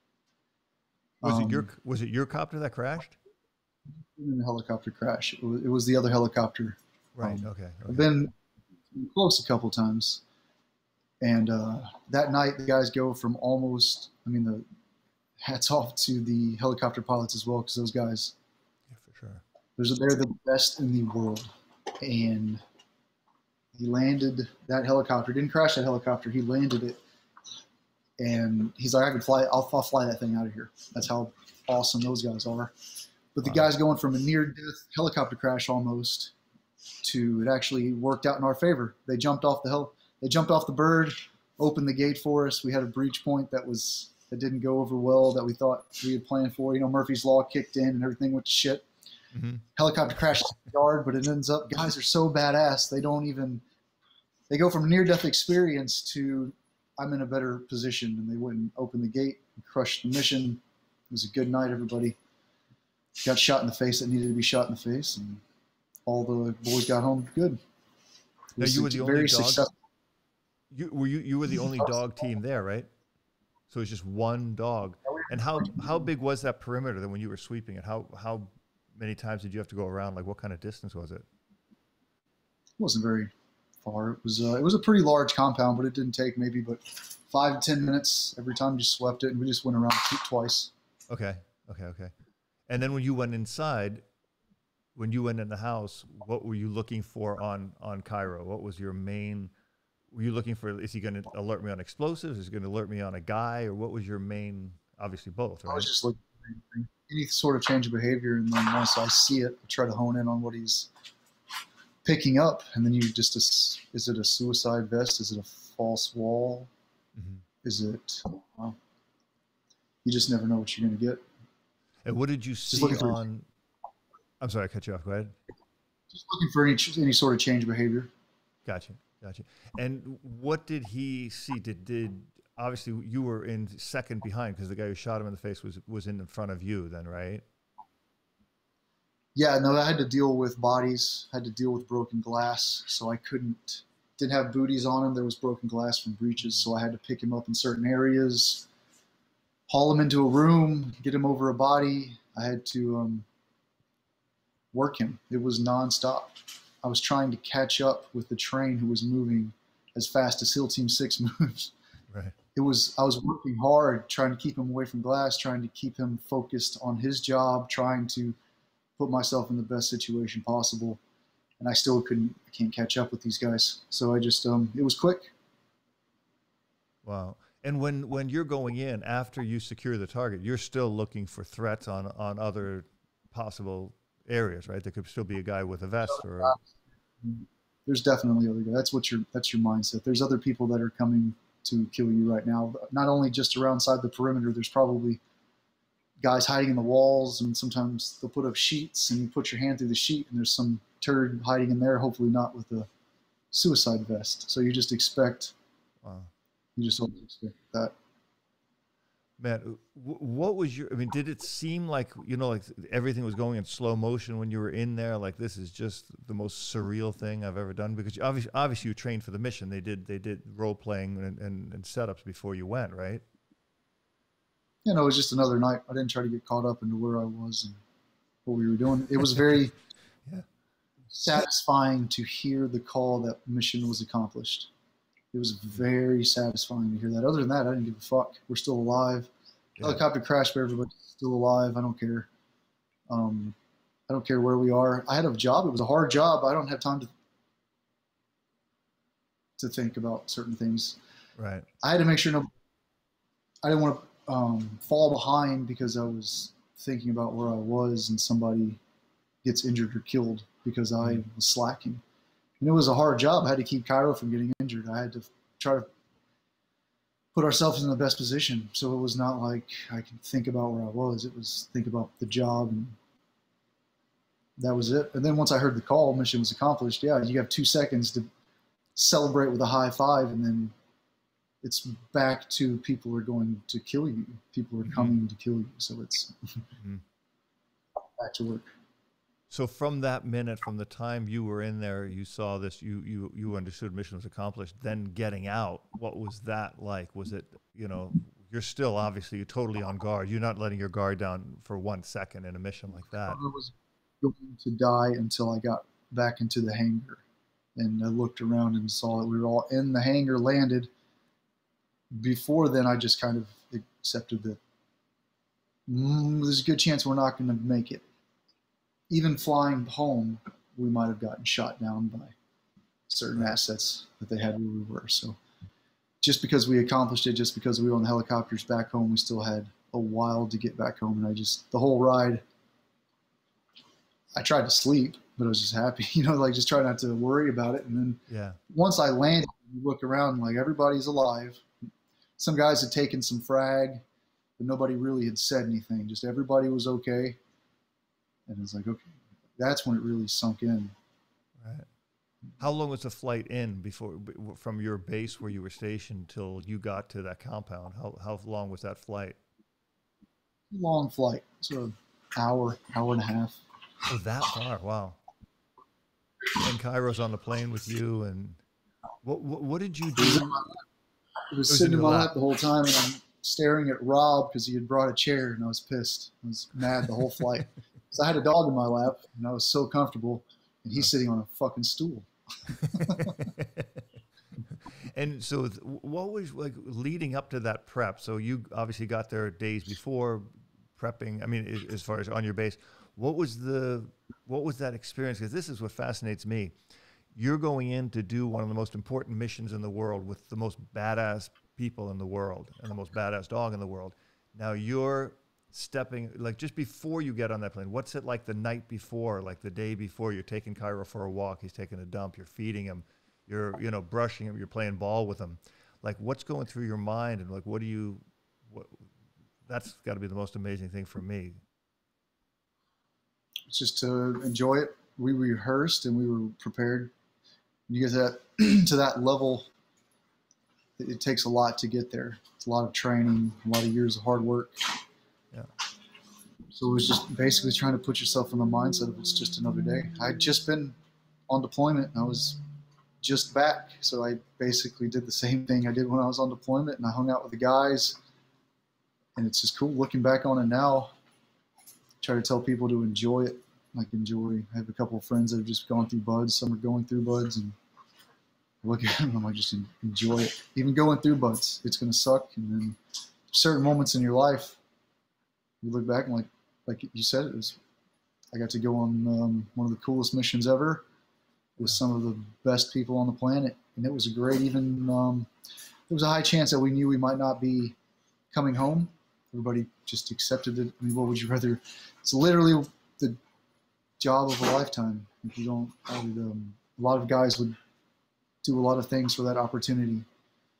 Was um, it your Was it your copter that crashed? In a helicopter crash. It was, it was the other helicopter. Right. Um, okay, okay. I've been close a couple times. And uh, that night, the guys go from almost, I mean, the hats off to the helicopter pilots as well, because those guys, yeah, for sure. There's, they're the best in the world. And he landed that helicopter, didn't crash that helicopter, he landed it. And he's like, I can fly, I'll, I'll fly that thing out of here. That's how awesome those guys are. But the wow. guys going from a near-death helicopter crash almost to it actually worked out in our favor. They jumped off the hell, they jumped off the bird, opened the gate for us. We had a breach point that was that didn't go over well that we thought we had planned for. You know, Murphy's Law kicked in and everything went to shit. Mm-hmm. Helicopter crashes in the yard, but it ends up, guys are so badass. They don't even, they go from near-death experience to I'm in a better position, and they wouldn't open the gate and crush the mission. It was a good night, everybody. Got shot in the face that needed to be shot in the face, and all the boys got home good. Now you were the only dog. Successful. You were you you were the only dog team there, right? So it's just one dog. Yeah, we And how how big was that perimeter then when you were sweeping it? How how many times did you have to go around? Like what kind of distance was it? It wasn't very far. It was uh, it was a pretty large compound, but it didn't take maybe but five to ten minutes every time you swept it, and we just went around t- twice. Okay, okay, okay. And then when you went inside, when you went in the house, what were you looking for on on Cairo? What was your main? Were you looking for? Is he going to alert me on explosives? Is he going to alert me on a guy? Or what was your main? Obviously, both. Right? I was just looking for anything, any sort of change of behavior, and then once I see it, I try to hone in on what he's picking up, and then you just is it a suicide vest? Is it a false wall? Mm-hmm. Is it? Well, you just never know what you're going to get. And what did you see on? I'm sorry, I cut you off. Go ahead. Just looking for any any sort of change behavior. Gotcha, gotcha. And what did he see? Did did obviously you were in second behind because the guy who shot him in the face was was in front of you then, right? Yeah, no, I had to deal with bodies, had to deal with broken glass, so I couldn't, didn't have booties on him. There was broken glass from breaches, so I had to pick him up in certain areas, haul him into a room, get him over a body. I had to um, work him. It was nonstop. I was trying to catch up with the train who was moving as fast as SEAL Team six moves. Right. It was, I was working hard, trying to keep him away from glass, trying to keep him focused on his job, trying to put myself in the best situation possible, and I still couldn't, I can't catch up with these guys. So I just, um, it was quick. Wow. And when, when you're going in after you secure the target, you're still looking for threats on, on other possible areas, right? There could still be a guy with a vest or. A... There's definitely other guys. That's what your, that's your mindset. There's other people that are coming to kill you right now. Not only just around side the perimeter, there's probably guys hiding in the walls, and sometimes they'll put up sheets and you put your hand through the sheet and there's some turd hiding in there, hopefully not with a suicide vest. So you just expect, wow. you just always expect that. Man, what was your, I mean, did it seem like, you know, like everything was going in slow motion when you were in there? Like, this is just the most surreal thing I've ever done? Because obviously, obviously you trained for the mission. They did, they did role playing and, and, and setups before you went, right? You know, it was just another night. I didn't try to get caught up into where I was and what we were doing. It was very yeah. satisfying to hear the call that mission was accomplished. It was very satisfying to hear that. Other than that, I didn't give a fuck. We're still alive. Yeah. Helicopter crashed, but everybody's still alive. I don't care. Um, I don't care where we are. I had a job. It was a hard job. I don't have time to to think about certain things. Right. I had to make sure no. I didn't want to. Um, fall behind because I was thinking about where I was and somebody gets injured or killed because I was slacking. And it was a hard job. I had to keep Cairo from getting injured. I had to try to put ourselves in the best position. So it was not like I could think about where I was. It was think about the job, and that was it. And then once I heard the call, mission was accomplished. Yeah, you have two seconds to celebrate with a high five, and then it's back to people are going to kill you. People are coming mm-hmm. to kill you. So it's mm-hmm. back to work. So from that minute, from the time you were in there, you saw this, you, you, you understood mission was accomplished, then getting out, what was that like? Was it, you know, you're still obviously you're totally on guard. You're not letting your guard down for one second in a mission like that. I was going to die until I got back into the hangar. And I looked around and saw that we were all in the hangar, landed. Before then, I just kind of accepted that mm, there's a good chance we're not going to make it. Even flying home, we might have gotten shot down by certain assets that they had where we were. So just because we accomplished it, just because we were on the helicopters back home, we still had a while to get back home. And I just, the whole ride, I tried to sleep, but I was just happy, you know, like just try not to worry about it. And then yeah. once I landed, you look around like everybody's alive. Some guys had taken some frag, but nobody really had said anything. Just everybody was okay. And it's like, okay, that's when it really sunk in. Right. How long was the flight in before, from your base where you were stationed till you got to that compound? How how long was that flight? Long flight, so an hour, hour and a half. Oh, that far! Wow. And Cairo's on the plane with you, and what what, what did you do? It was, it was sitting in my lap the whole time, and I'm staring at Rob because he had brought a chair, and I was pissed. I was mad the whole flight. So I had a dog in my lap, and I was so comfortable, and he's sitting on a fucking stool. And so what was like leading up to that prep? So you obviously got there days before prepping. I mean, as far as on your base, what was the, what was that experience? Because this is what fascinates me. You're going in to do one of the most important missions in the world with the most badass people in the world and the most badass dog in the world. Now you're stepping, like just before you get on that plane, what's it like the night before, like the day before? You're taking Cairo for a walk, he's taking a dump, you're feeding him, you're, you know, brushing him, you're playing ball with him. Like what's going through your mind, and like, what do you, what, that's got to be the most amazing thing for me. It's just to enjoy it. We rehearsed and we were prepared. When you get that to that level, it, it takes a lot to get there. It's a lot of training, a lot of years of hard work. Yeah. So it was just basically trying to put yourself in the mindset of it's just another day. I'd just been on deployment and I was just back. So I basically did the same thing I did when I was on deployment, and I hung out with the guys, and it's just cool looking back on it now. Try to tell people to enjoy it. Like enjoy. I have a couple of friends that have just gone through buds. Some are going through buds, and I look at them, I'm like, just enjoy it. Even going through buds, it's going to suck. And then certain moments in your life, you look back and like, like you said, it was, I got to go on um, one of the coolest missions ever with some of the best people on the planet. And it was a great, even, um, there was a high chance that we knew we might not be coming home. Everybody just accepted it. I mean, what would you rather? It's literally the job of a lifetime. If you don't, I would, um, a lot of guys would do a lot of things for that opportunity. Yeah.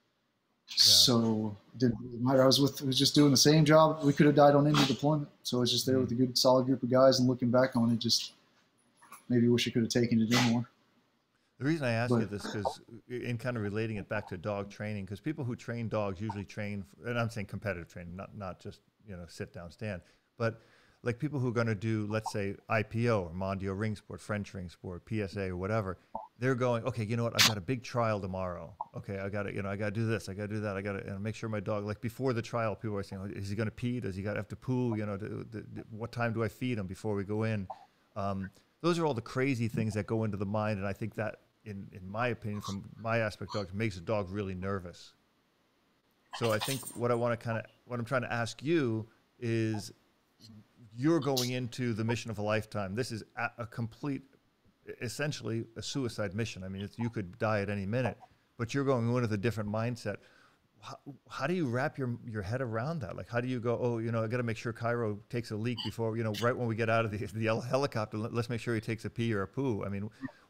So it didn't really matter. I was with, I was just doing the same job. We could have died on any deployment. So I was just there with a good, solid group of guys, and looking back on it, just maybe wish I could have taken it in more. The reason I ask but, you this, because in kind of relating it back to dog training, because people who train dogs usually train, and I'm saying competitive training, not not just, you know, sit down, stand, but like people who are going to do, let's say, I P O or Mondio Ring Sport, French Ring Sport, P S A or whatever, they're going, okay, you know what, I've got a big trial tomorrow. Okay, I got to, you know, I got to do this, I got to do that, I got to, you know, make sure my dog, like before the trial, people are saying, oh, is he going to pee? Does he got to have to poo? You know, do, do, do, what time do I feed him before we go in? Um, those are all the crazy things that go into the mind, and I think that, in, in my opinion, from my aspect, dogs makes a dog really nervous. So I think what I want to kind of, what I'm trying to ask you is, you're going into the mission of a lifetime. This is a, a complete, essentially a suicide mission. I mean, it's, you could die at any minute, but you're going in with a different mindset. How, how do you wrap your, your head around that? Like, how do you go, oh, you know, I got to make sure Cairo takes a leak before, you know, right when we get out of the, the helicopter, let's make sure he takes a pee or a poo. I mean,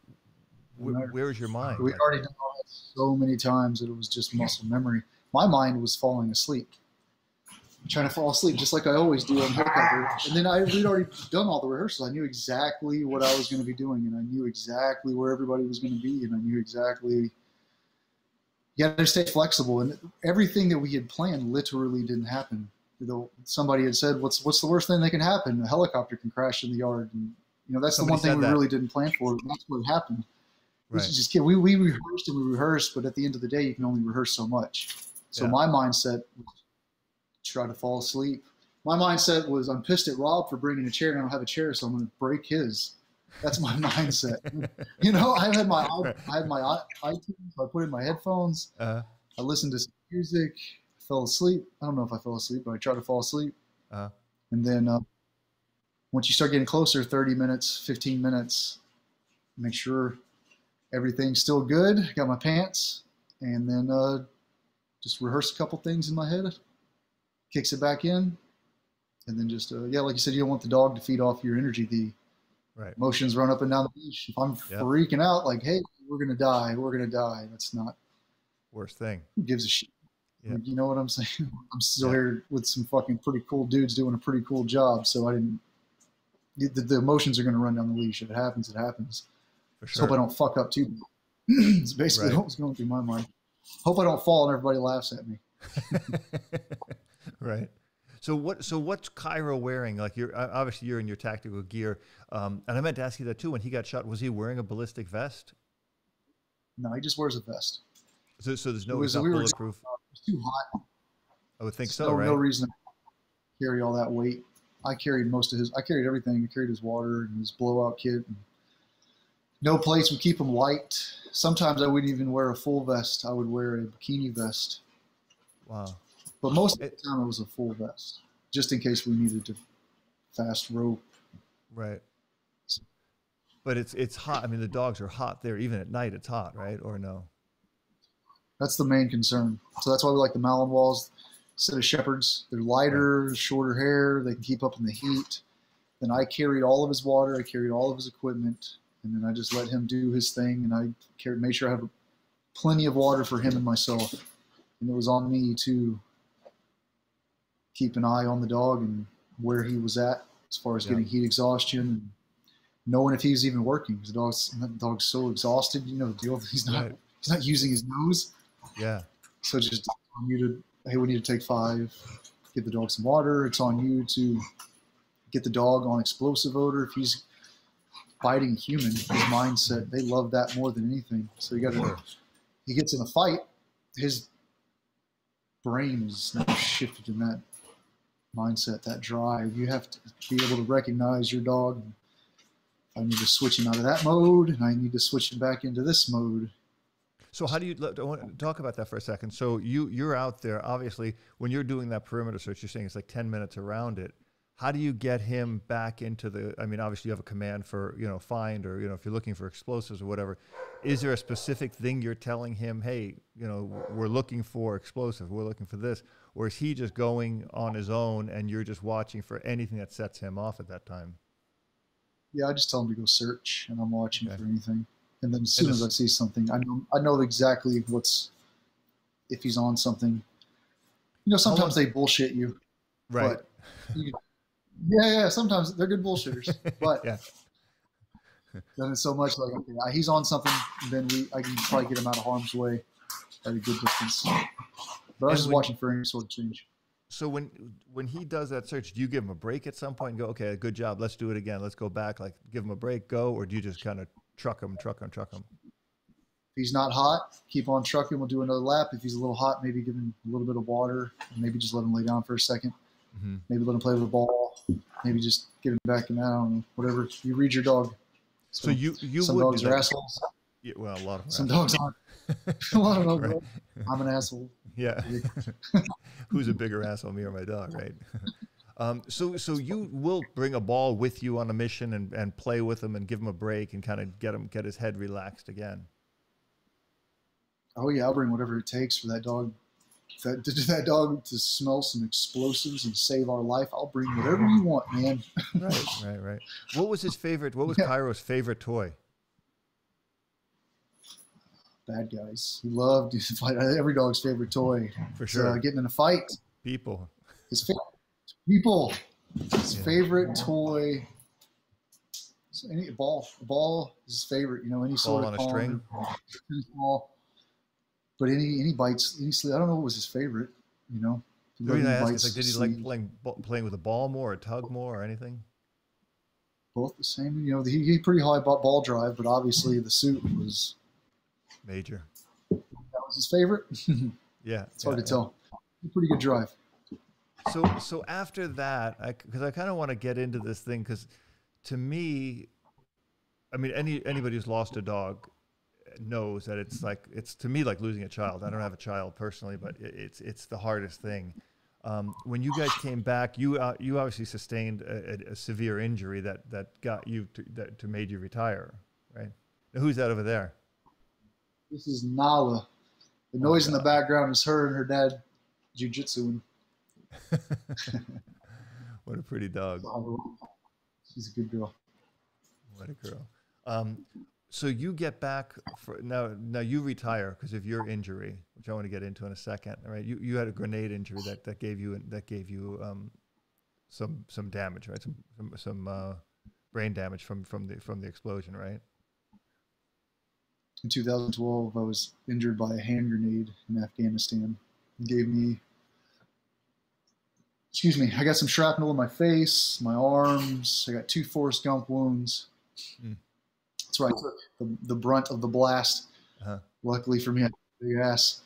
Wh where's your mind? We like, already done that so many times that it was just muscle memory. My mind was falling asleep, trying to fall asleep, just like I always do on helicopter. And then I we'd already done all the rehearsals. I knew exactly what I was going to be doing, and I knew exactly where everybody was going to be, and I knew exactly. You had to stay flexible, and everything that we had planned literally didn't happen. Though somebody had said, "What's what's the worst thing that can happen? A helicopter can crash in the yard." And you know that's somebody the one thing we that. really didn't plan for. And that's what happened. Right. Just we, we rehearsed and we rehearsed, but at the end of the day, you can only rehearse so much. So yeah. My mindset was try to fall asleep. My mindset was I'm pissed at Rob for bringing a chair, and I don't have a chair, so I'm going to break his. That's my mindset. You know, I had my I had my iTunes, so I put in my headphones. Uh-huh. I listened to some music, fell asleep. I don't know if I fell asleep, but I tried to fall asleep. Uh-huh. And then uh, once you start getting closer, thirty minutes, fifteen minutes, make sure everything's still good. Got my pants, and then uh, just rehearse a couple things in my head. Kicks it back in, and then just uh, yeah, like you said, you don't want the dog to feed off your energy. The right. emotions run up and down the leash. If I'm yep. freaking out, like, hey, we're gonna die, we're gonna die. That's not worst thing. Who gives a shit? Yep. You know what I'm saying? I'm still yep. here with some fucking pretty cool dudes doing a pretty cool job. So I didn't. The, the emotions are gonna run down the leash. If it happens, it happens. For sure. Just hope I don't fuck up too. It's basically right. what was going through my mind. Hope I don't fall and everybody laughs at me. Right. So what? So what's Cairo wearing? Like you're obviously you're in your tactical gear, um, and I meant to ask you that too. When he got shot, was he wearing a ballistic vest? No, he just wears a vest. So, so there's no was, we bulletproof. Were, it was too hot. I would think There's so, no, right? no reason to carry all that weight. I carried most of his, I carried everything. I carried his water and his blowout kit. And no plates. We keep him light. Sometimes I wouldn't even wear a full vest. I would wear a bikini vest. Wow. But most of It, the time it was a full vest, just in case we needed to fast rope. right. But it's it's hot. I mean, the dogs are hot there. Even at night, it's hot, right? Or no? That's the main concern. So that's why we like the Malinois instead of Shepherds. They're lighter, right. Shorter hair. They can keep up in the heat. Then I carried all of his water. I carried all of his equipment. And then I just let him do his thing. And I carried, made sure I have plenty of water for him and myself. And it was on me to keep an eye on the dog and where he was at as far as yeah. getting heat exhaustion and knowing if he was even working. Because the dog's, the dog's so exhausted, you know, the deal. He's not, right. he's not using his nose. Yeah. So just on you to, hey, we need to take five, give the dog some water. It's on you to get the dog on explosive odor. If he's biting a human, his mindset, they love that more than anything. So you got to, sure. he gets in a fight, his brain is not shifted in that mindset, that drive. You have to be able to recognize your dog. I need to switch him out of that mode, and I need to switch him back into this mode. So how do you I want to talk about that for a second? So you you're out there, obviously, when you're doing that perimeter search, you're saying it's like ten minutes around it. How do you get him back into the? I mean, obviously you have a command for, you know, find, or, you know, if you're looking for explosives or whatever. Is there a specific thing you're telling him? Hey, you know, we're looking for explosive. We're looking for this, or is he just going on his own and you're just watching for anything that sets him off at that time? Yeah, I just tell him to go search, and I'm watching okay. for anything. And then as soon as I see something, I know I know exactly what's, if he's on something. You know, sometimes they bullshit you. Right. But you, yeah, yeah. Sometimes they're good bullshitters. But yeah. then it's so much like, okay, he's on something, then we I can probably get him out of harm's way at a good distance. But I was just watching for any sort of change. So when when he does that search, do you give him a break at some point and go, okay, good job, let's do it again, let's go back, like give him a break, go, or do you just kind of truck him, truck him, truck him? If he's not hot, keep on trucking. We'll do another lap. If he's a little hot, maybe give him a little bit of water. Maybe just let him lay down for a second. Mm-hmm. Maybe let him play with the ball. Maybe just get him back in that. Whatever. You read your dog. So, so you you some would dogs are assholes. Yeah, well, a lot of them some dogs aren't. A lot of them. Right. I'm an asshole. Yeah. Who's a bigger asshole, me or my dog, right? Um, so, so you will bring a ball with you on a mission and, and play with him and give him a break and kind of get him, get his head relaxed again. Oh yeah, I'll bring whatever it takes for that dog. That, to that dog to smell some explosives and save our life. I'll bring whatever you want, man. Right, right, right. What was his favorite? What was yeah. Cairo's favorite toy? Bad guys. He loved to fight. Every dog's favorite toy. For sure. Uh, getting in a fight. People. His favorite people. His yeah. favorite toy. Any ball. Ball is his favorite. You know, any sort ball of on a string. Ball. But any any bites. Any sleep. I don't know what was his favorite. You know. The reason I ask is like, did he sleep. like playing playing with a ball more, or tug more, or anything? Both the same. You know, he he pretty high ball drive, but obviously the suit was. Major. That was his favorite. Yeah, it's hard yeah, to tell. Yeah. Pretty good drive. So, so after that, because I, I kind of want to get into this thing, because to me, I mean, any anybody who's lost a dog knows that it's like it's to me like losing a child. I don't have a child personally, but it, it's it's the hardest thing. Um, when you guys came back, you uh, you obviously sustained a, a, a severe injury that that got you to, that to made you retire, right? Now, who's that over there? This is Nala. The noise oh, in the background is her and her dad jiu-jitsuing. What a pretty dog. She's a good girl. What a girl. Um, so you get back for now. Now you retire because of your injury, which I want to get into in a second. All right, you you had a grenade injury that that gave you that gave you um, some some damage, right? Some some, some uh, brain damage from from the from the explosion, right? In two thousand twelve, I was injured by a hand grenade in Afghanistan. It gave me, excuse me, I got some shrapnel in my face, my arms. I got two Forrest Gump wounds. Mm. That's right. I took the, the brunt of the blast. Uh-huh. Luckily for me, I had a big ass.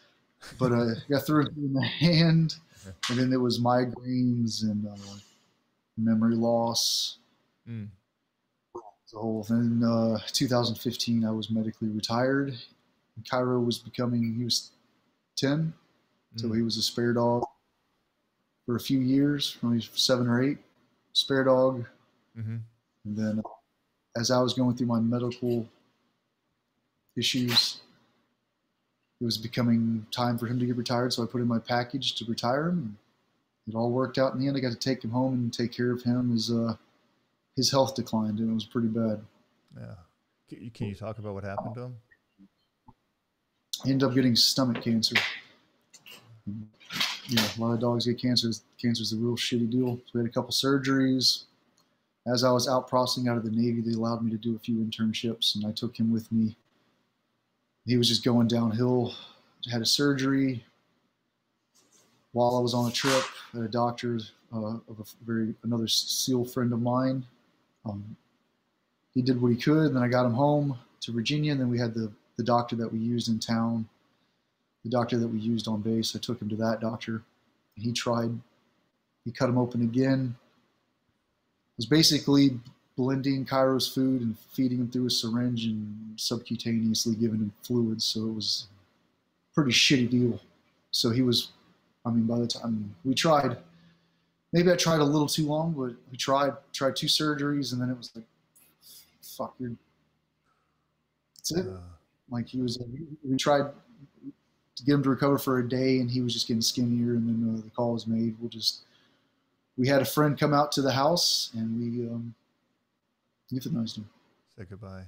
but I uh, got through it in the hand, and then there was migraines and uh, memory loss. Mm. The whole thing. In uh, two thousand fifteen, I was medically retired. Cairo was becoming, he was ten, mm. so he was a spare dog for a few years, from he was seven or eight, spare dog. Mm-hmm. And then uh, as I was going through my medical issues, it was becoming time for him to get retired, so I put in my package to retire him. It all worked out in the end. I got to take him home and take care of him as uh, his health declined, and it was pretty bad. Yeah. Can you talk about what happened to him? He ended up getting stomach cancer. Yeah, a lot of dogs get cancer. Cancer is a real shitty deal. So we had a couple surgeries. As I was out processing out of the Navy, they allowed me to do a few internships, and I took him with me. He was just going downhill. Had a surgery. While I was on a trip, at a doctor uh, of a very another SEAL friend of mine, um, he did what he could. And then I got him home to Virginia, and then we had the the doctor that we used in town, the doctor that we used on base. I took him to that doctor. He tried. He cut him open again. It was basically blending Cairo's food and feeding him through a syringe and subcutaneously giving him fluids. So it was a pretty shitty deal. So he was. I mean, by the time we tried, maybe I tried a little too long, but we tried, tried two surgeries, and then it was like, fuck, you're, that's it. Uh, like he was, we tried to get him to recover for a day, and he was just getting skinnier, and then uh, the call was made. We'll just, we had a friend come out to the house, and we um, euthanized him. Say goodbye.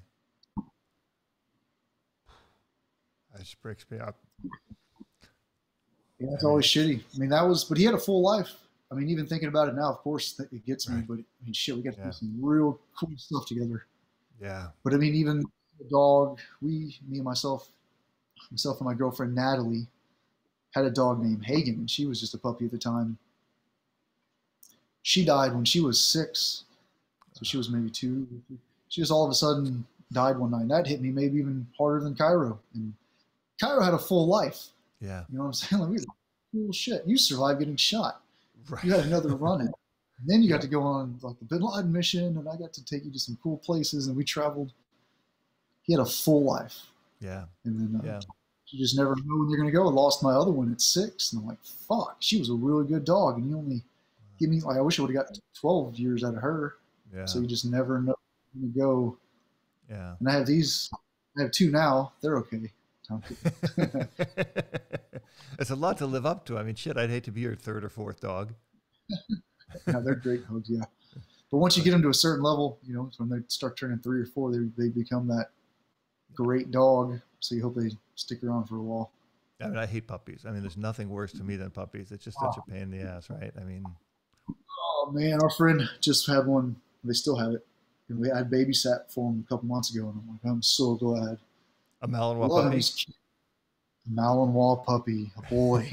That just breaks me up. Yeah, it's always shitty. I mean, that was, but he had a full life. I mean, even thinking about it now, of course, it gets me. Right. But I mean, shit, we got to yeah. do some real cool stuff together. Yeah. But I mean, even the dog, we, me and myself, myself and my girlfriend Natalie, had a dog named Hagen, and she was just a puppy at the time. She died when she was six, so she was maybe two. She just all of a sudden died one night. And that hit me maybe even harder than Cairo. And Cairo had a full life. Yeah. You know what I'm saying? Like, cool shit. You survived getting shot. Right. You had another run in. And then you got to go on like the Bin Laden mission, and I got to take you to some cool places, and we traveled. He had a full life. Yeah. And then uh, yeah. you just never know when you're going to go. I lost my other one at six, and I'm like, fuck, she was a really good dog, and you only give me, like, I wish I would have got twelve years out of her. Yeah. So you just never know when to go. Yeah. And I have these, I have two now. They're okay. It's a lot to live up to. I mean, shit, I'd hate to be your third or fourth dog. Yeah, they're great dogs, yeah. But once you get them to a certain level, you know, when they start turning three or four, they they become that great dog. So you hope they stick around for a while. I mean, I hate puppies. I mean, there's nothing worse to me than puppies. It's just such oh. a pain in the ass, right? I mean. Oh, man, our friend just had one. They still have it. And we had babysat for him a couple months ago, and I'm like, I'm so glad. A Malinois puppy? A Malinois puppy, a boy.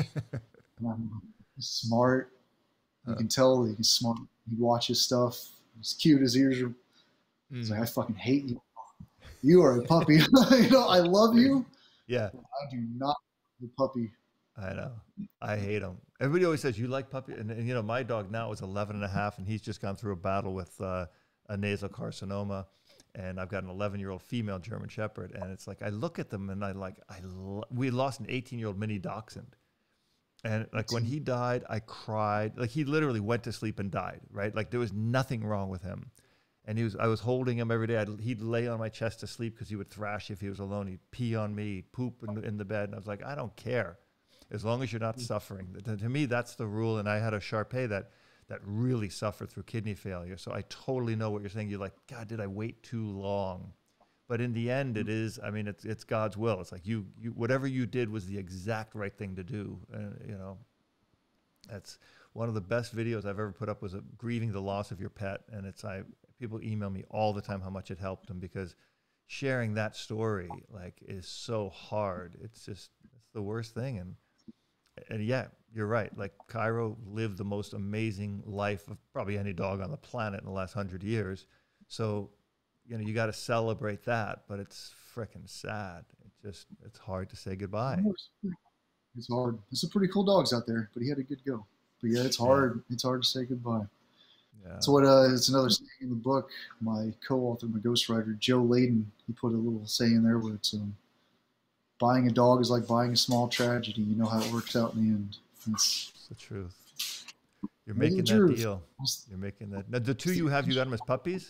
He's smart. You uh, can tell he's smart. He watches stuff. He's cute. His ears are. Mm. He's like, I fucking hate you. You are a puppy. You know, I love you. Yeah. I do not like a puppy. I know. I hate them. Everybody always says, you like puppy? And, and, you know, my dog now is eleven and a half, and he's just gone through a battle with uh, a nasal carcinoma. And I've got an eleven-year-old female German Shepherd, and it's like I look at them and I like I lo- we lost an eighteen-year-old mini dachshund, and like when he died, I cried. Like he literally went to sleep and died. Right, like there was nothing wrong with him, and he was. I was holding him every day. I'd, he'd lay on my chest to sleep because he would thrash if he was alone. He'd pee on me, he'd poop in, in the bed, and I was like, I don't care, as long as you're not suffering. To, to me, that's the rule. And I had a Shar-Pei that. that really suffered through kidney failure. So I totally know what you're saying. You're like, God, did I wait too long? But in the end, it is, I mean, it's it's God's will. It's like you, you whatever you did was the exact right thing to do. And, you know, that's one of the best videos I've ever put up was a, grieving the loss of your pet. And it's, I, people email me all the time how much it helped them because sharing that story, like, is so hard. It's just, it's the worst thing. And, and yeah, you're right. Like Cairo lived the most amazing life of probably any dog on the planet in the last hundred years. So, you know, you got to celebrate that, but it's freaking sad. It just, it's hard to say goodbye. It's hard. There's some pretty cool dogs out there, but he had a good go. But yeah, it's hard. Yeah. It's hard to say goodbye. Yeah. So what? Uh, it's another saying in the book. My co-author, my ghostwriter, Joe Layden, he put a little saying there where it's um, buying a dog is like buying a small tragedy. You know how it works out in the end. It's, it's the truth. You're making that truth. deal. You're making that. Now, the two you have, you got them as puppies?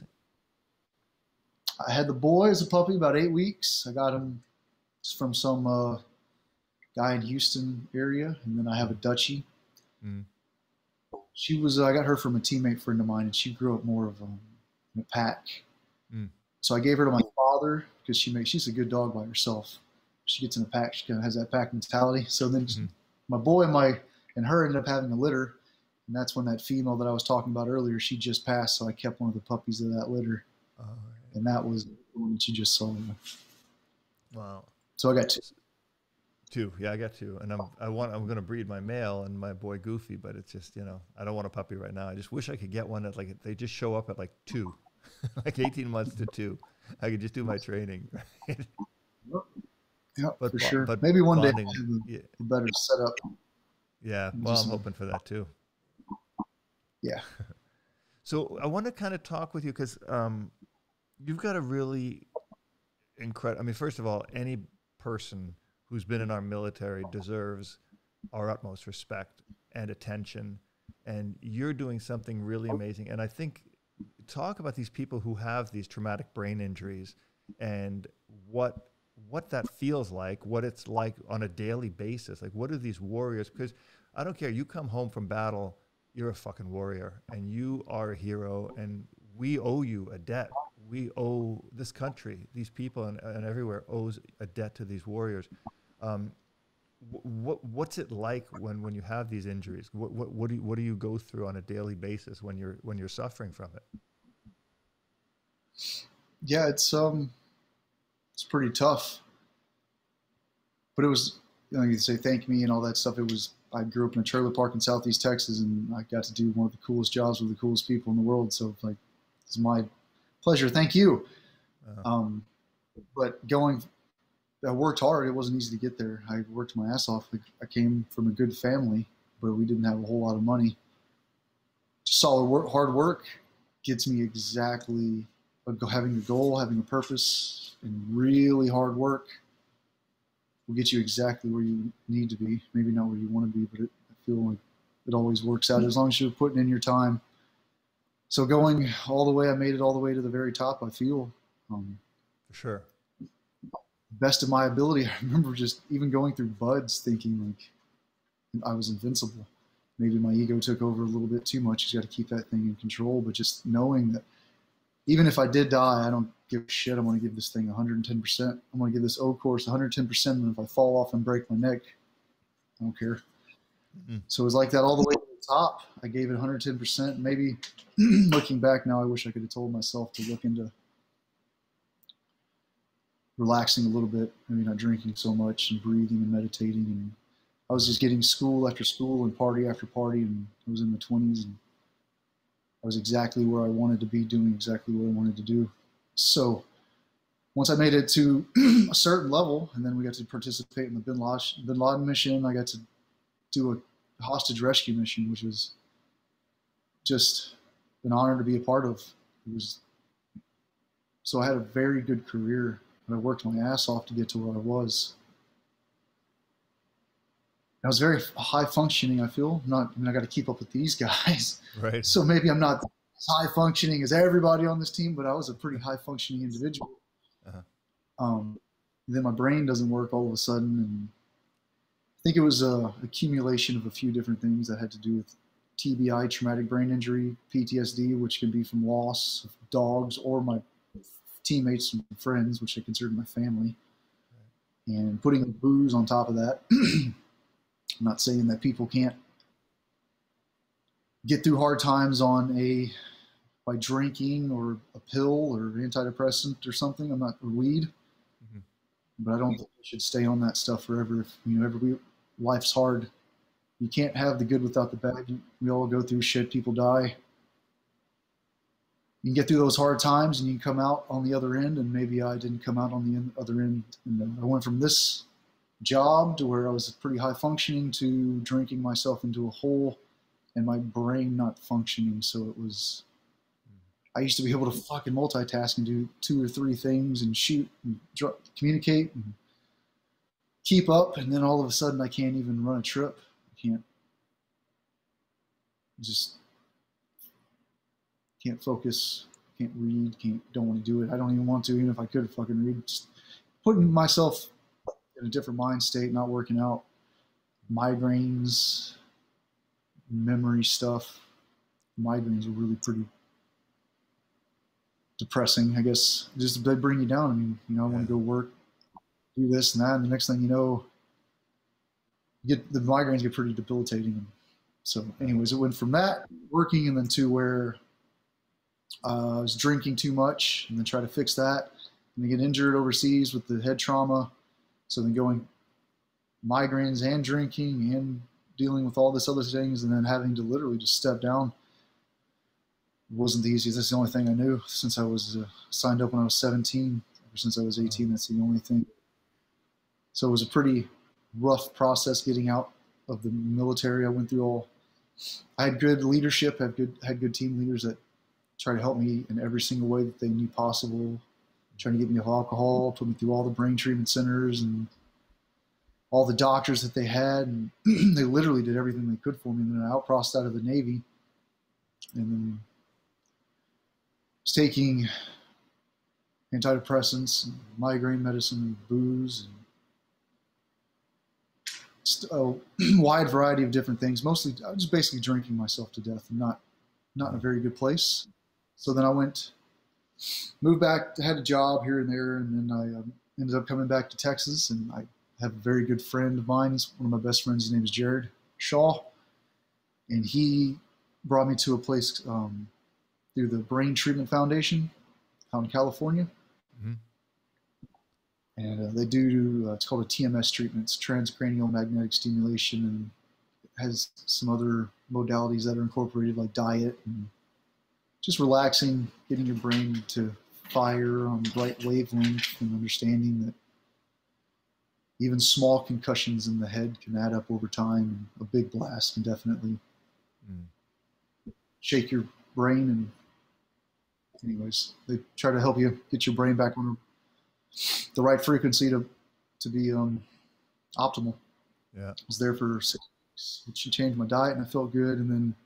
I had the boy as a puppy about eight weeks. I got him from some uh, guy in Houston area, and then I have a Dutchie. Mm. She was, uh, I got her from a teammate friend of mine, and she grew up more of um, in a pack. Mm. So I gave her to my father because she makes, she's a good dog by herself. She gets in a pack, she kind of has that pack mentality. So then mm. my boy and my and her ended up having a litter, and that's when that female that I was talking about earlier, she just passed, so I kept one of the puppies of that litter. Oh, yeah. And that was the one that you just saw. Wow. So I got two. Two, yeah, I got two, and I'm I want I'm gonna breed my male and my boy Goofy, but it's just, you know, I don't want a puppy right now. I just wish I could get one that like they just show up at like two, like eighteen months to two. I could just do my training. Right? Yeah, but, for sure. But maybe one bonding, day I'll have a, yeah. a better setup. Yeah, well, I'm hoping for that too. Yeah. So I want to kind of talk with you because um, you've got a really incredible. I mean, first of all, any person who's been in our military deserves our utmost respect and attention. And you're doing something really amazing. And I think talk about these people who have these traumatic brain injuries and what what that feels like, what it's like on a daily basis. Like, what are these warriors? Because I don't care. You come home from battle, you're a fucking warrior and you are a hero. And we owe you a debt. We owe this country, these people and, and everywhere owes a debt to these warriors. Um, what what's it like when, when you have these injuries? What what what do you, what do you go through on a daily basis when you're when you're suffering from it? Yeah, it's um, it's pretty tough. But it was, you know, you say thank me and all that stuff. It was, I grew up in a trailer park in Southeast Texas, and I got to do one of the coolest jobs with the coolest people in the world. So like, it's my pleasure. Thank you. Uh-huh. Um, but going. I worked hard. It wasn't easy to get there. I worked my ass off. I came from a good family, but we didn't have a whole lot of money. Solid work, hard work gets me exactly having a goal, having a purpose, and really hard work will get you exactly where you need to be. Maybe not where you want to be, but it, I feel like it always works out as long as you're putting in your time. So going all the way, I made it all the way to the very top, I feel. Um, For sure. Best of my ability. I remember just even going through buds thinking like I was invincible. Maybe my ego took over a little bit too much. You got to keep that thing in control, but just knowing that even if I did die, I don't give a shit. I'm going to give this thing one hundred ten percent. I'm going to give this O course one hundred ten percent. And if I fall off and break my neck, I don't care. Mm-hmm. So it was like that all the way to the top. I gave it one hundred ten percent. Maybe looking back now, I wish I could have told myself to look into relaxing a little bit, maybe not drinking so much and breathing and meditating. And I was just getting school after school and party after party, and I was in my twenties, and I was exactly where I wanted to be, doing exactly what I wanted to do. So once I made it to a certain level, and then we got to participate in the Bin Laden, Bin Laden mission, I got to do a hostage rescue mission, which was just an honor to be a part of. It was, so I had a very good career. I worked my ass off to get to where I was. I was very high functioning, I feel. Not, I mean, I got to keep up with these guys. Right. So maybe I'm not as high functioning as everybody on this team, but I was a pretty high functioning individual. Uh-huh. Um, then my brain doesn't work all of a sudden. And I think it was a accumulation of a few different things that had to do with T B I, traumatic brain injury, P T S D, which can be from loss of dogs or my teammates and friends, which I considered my family, and putting booze on top of that. I'm not saying that people can't get through hard times on a by drinking or a pill or antidepressant or something. I'm not or weed, mm-hmm. but I don't think we should stay on that stuff forever. If you know, every life's hard. You can't have the good without the bad. We all go through shit. People die. You can get through those hard times and you can come out on the other end, and maybe I didn't come out on the other end. And I went from this job to where I was pretty high functioning to drinking myself into a hole and my brain not functioning. So it was, I used to be able to fucking multitask and do two or three things and shoot and dr- communicate and keep up. And then all of a sudden I can't even run a trip. I can't just can't focus, can't read, can't, don't want to do it. I don't even want to, even if I could fucking read, just putting myself in a different mind state, not working out, migraines, memory stuff. Migraines are really pretty depressing, I guess. Just they bring you down. I mean, you know, I want to go work, do this and that, and the next thing you know, you get the migraines get pretty debilitating. So, anyways, it went from that working, and then to where uh, I was drinking too much, and then try to fix that, and then get injured overseas with the head trauma. So then going migraines and drinking and dealing with all this other things, and then having to literally just step down wasn't the easiest. That's the only thing I knew since I was uh, signed up when I was seventeen. Ever since I was eighteen, that's the only thing. So it was a pretty rough process getting out of the military. I went through all. I had good leadership. Had good had good team leaders that tried to help me in every single way that they knew possible. Trying to get me off alcohol, put me through all the brain treatment centers and all the doctors that they had, and they literally did everything they could for me. And then I outcrossed out of the Navy, and then was taking antidepressants, and migraine medicine, and booze, and just a wide variety of different things. Mostly, I was just basically drinking myself to death, and not not in a very good place. So then I went, moved back, had a job here and there, and then I um, ended up coming back to Texas, and I have a very good friend of mine. He's one of my best friends. His name is Jared Shaw, and he brought me to a place um, through the Brain Treatment Foundation out in California. Mm-hmm. And uh, they do, uh, it's called a T M S treatment. It's transcranial magnetic stimulation, and it has some other modalities that are incorporated, like diet and just relaxing, getting your brain to fire on the right wavelength, and understanding that even small concussions in the head can add up over time. And a big blast can definitely mm. shake your brain. And anyways, they try to help you get your brain back on the right frequency to to be um, optimal. Yeah, I was there for six weeks. She changed my diet, and I felt good. And then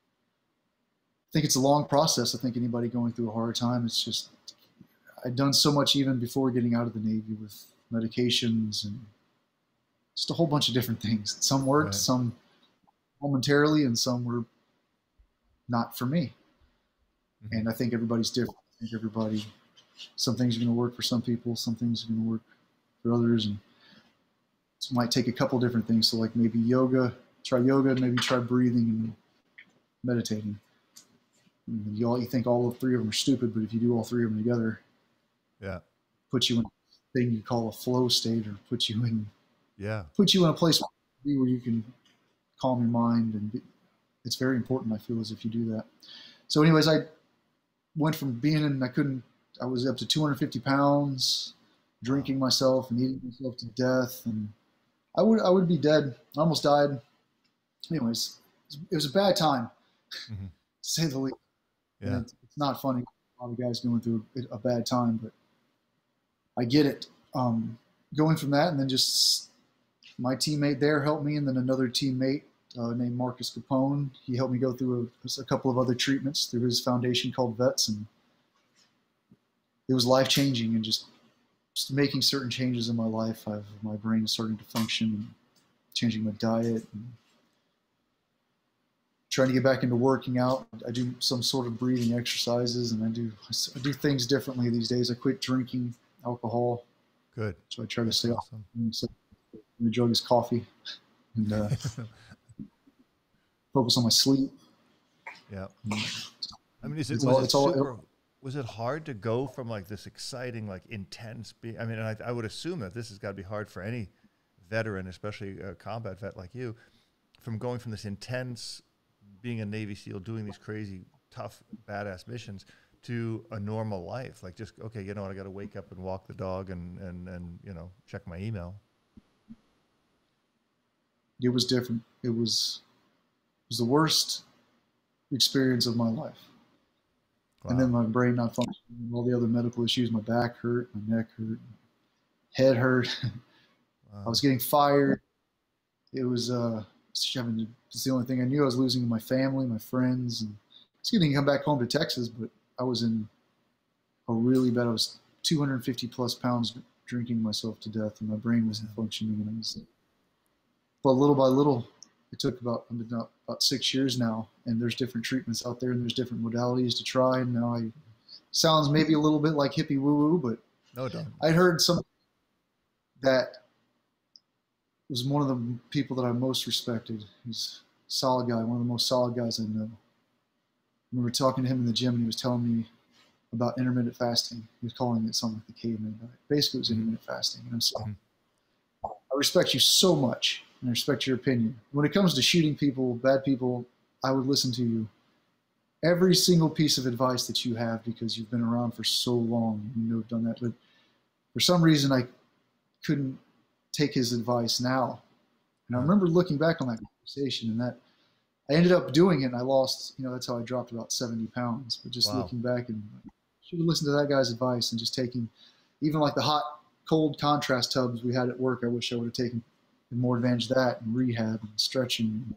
I think it's a long process. I think anybody going through a hard time, it's just, I'd done so much even before getting out of the Navy with medications and just a whole bunch of different things. Some worked, right. Some momentarily, and some were not for me. Mm-hmm. And I think everybody's different. I think everybody, some things are going to work for some people, some things are going to work for others. And so it might take a couple different things. So like maybe yoga, try yoga, maybe try breathing and meditating. And you all, you think all three of them are stupid, but if you do all three of them together, yeah, put you in a thing you call a flow state, or put you in, yeah, put you in a place where you can calm your mind. And be, it's very important, I feel, as if you do that. So anyways, I went from being in, I couldn't, I was up to two hundred fifty pounds, drinking myself and eating myself to death. And I would, I would be dead. I almost died. Anyways, it was a bad time, mm-hmm. to say the least. Yeah. It's, it's not funny. A lot of guys going through a bad time, but I get it. Um, going from that, and then just my teammate there helped me, and then another teammate uh, named Marcus Capone, he helped me go through a, a couple of other treatments through his foundation called Vets, and it was life changing. And just, just making certain changes in my life. I've my brain is starting to function, and changing my diet, and trying to get back into working out. I do some sort of breathing exercises, and I do I do things differently these days. I quit drinking alcohol. Good. So I try to That's stay awesome. off. So my drug is coffee, and uh, focus on my sleep. Yeah. I mean, is it, it's was all, it it's all, super, was it hard to go from like this exciting, like intense, be, I mean, and I, I would assume that this has got to be hard for any veteran, especially a combat vet like you, from going from this intense, being a Navy SEAL, doing these crazy, tough, badass missions, to a normal life. Like just, okay, you know what, I got to wake up and walk the dog and, and, and, you know, check my email. it was different. It was, it was the worst experience of my life. Wow. And then my brain not functioning, all the other medical issues, my back hurt, my neck hurt, head hurt. Wow. I was getting fired. It was, uh, it's the only thing I knew. I was losing my family, my friends, and I was getting to come back home to Texas, but I was in a really bad, I was two hundred fifty plus pounds drinking myself to death, and my brain wasn't yeah. functioning. And I was, but little by little, it took about, I've been about six years now, and there's different treatments out there, and there's different modalities to try. And now I, sounds maybe a little bit like hippie woo woo, but no, don't. I heard something that was one of the people that I most respected. He's a solid guy, one of the most solid guys I know. I remember talking to him in the gym, and he was telling me about intermittent fasting. He was calling it something like the caveman diet. Basically, it was intermittent fasting. And I'm saying, mm-hmm. I respect you so much, and I respect your opinion. When it comes to shooting people, bad people, I would listen to you. Every single piece of advice that you have, because you've been around for so long, you know, done that. But for some reason, I couldn't take his advice now. And I remember looking back on that conversation, and that I ended up doing it, and I lost, you know, that's how I dropped about seventy pounds. But just wow. looking back, and I should have listened to that guy's advice and just taking, even like the hot, cold contrast tubs we had at work, I wish I would have taken more advantage of that, and rehab and stretching.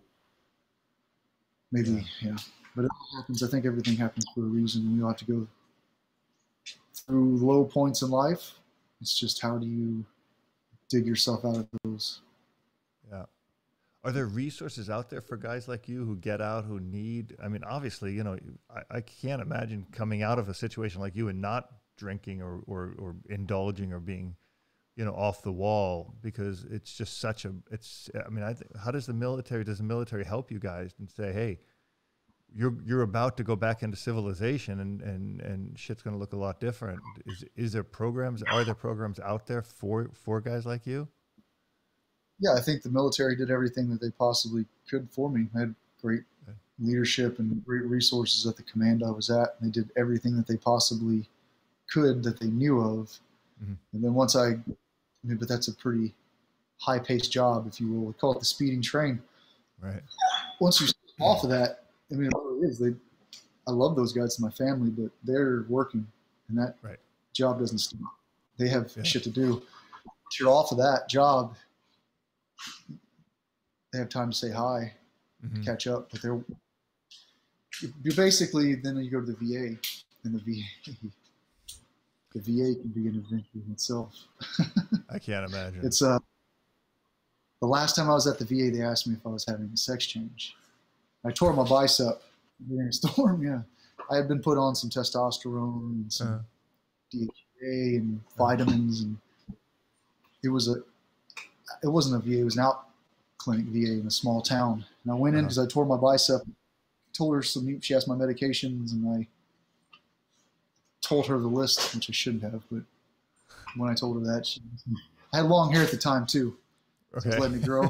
Maybe, yeah. yeah. But it happens. I think everything happens for a reason. We all have to go through low points in life. It's just, how do you dig yourself out of those? Yeah. Are there resources out there for guys like you who get out, who need, I mean, obviously, you know, I, I can't imagine coming out of a situation like you and not drinking or, or, or indulging or being, you know, off the wall, because it's just such a, it's, I mean, I th how does the military, does the military help you guys and say, hey, you're, you're about to go back into civilization, and, and, and shit's going to look a lot different. Is, is there programs, are there programs out there for, for guys like you? Yeah, I think the military did everything that they possibly could for me. I had great leadership and great resources at the command I was at. And they did everything that they possibly could that they knew of. Mm-hmm. And then once I, I mean, but that's a pretty high-paced job, if you will. We call it the speeding train. Right. Once you're off of that, I mean, it really is. They, I love those guys, my family, but they're working, and that right. job doesn't stop. They have yeah. shit to do. Once you're off of that job, they have time to say hi, mm-hmm. to catch up. But they're you basically, then you go to the V A, and the V A, the V A can be an adventure in itself. I can't imagine. It's uh, the last time I was at the V A, they asked me if I was having a sex change. I tore my bicep during a storm. Yeah, I had been put on some testosterone and some uh-huh. D H E A and vitamins, and it was a. It wasn't a V A. It was an out clinic V A in a small town. And I went in because uh-huh. I tore my bicep. Told her some. She asked my medications, and I told her the list, which I shouldn't have. But when I told her that, she, I had long hair at the time too. So okay. I was letting it grow.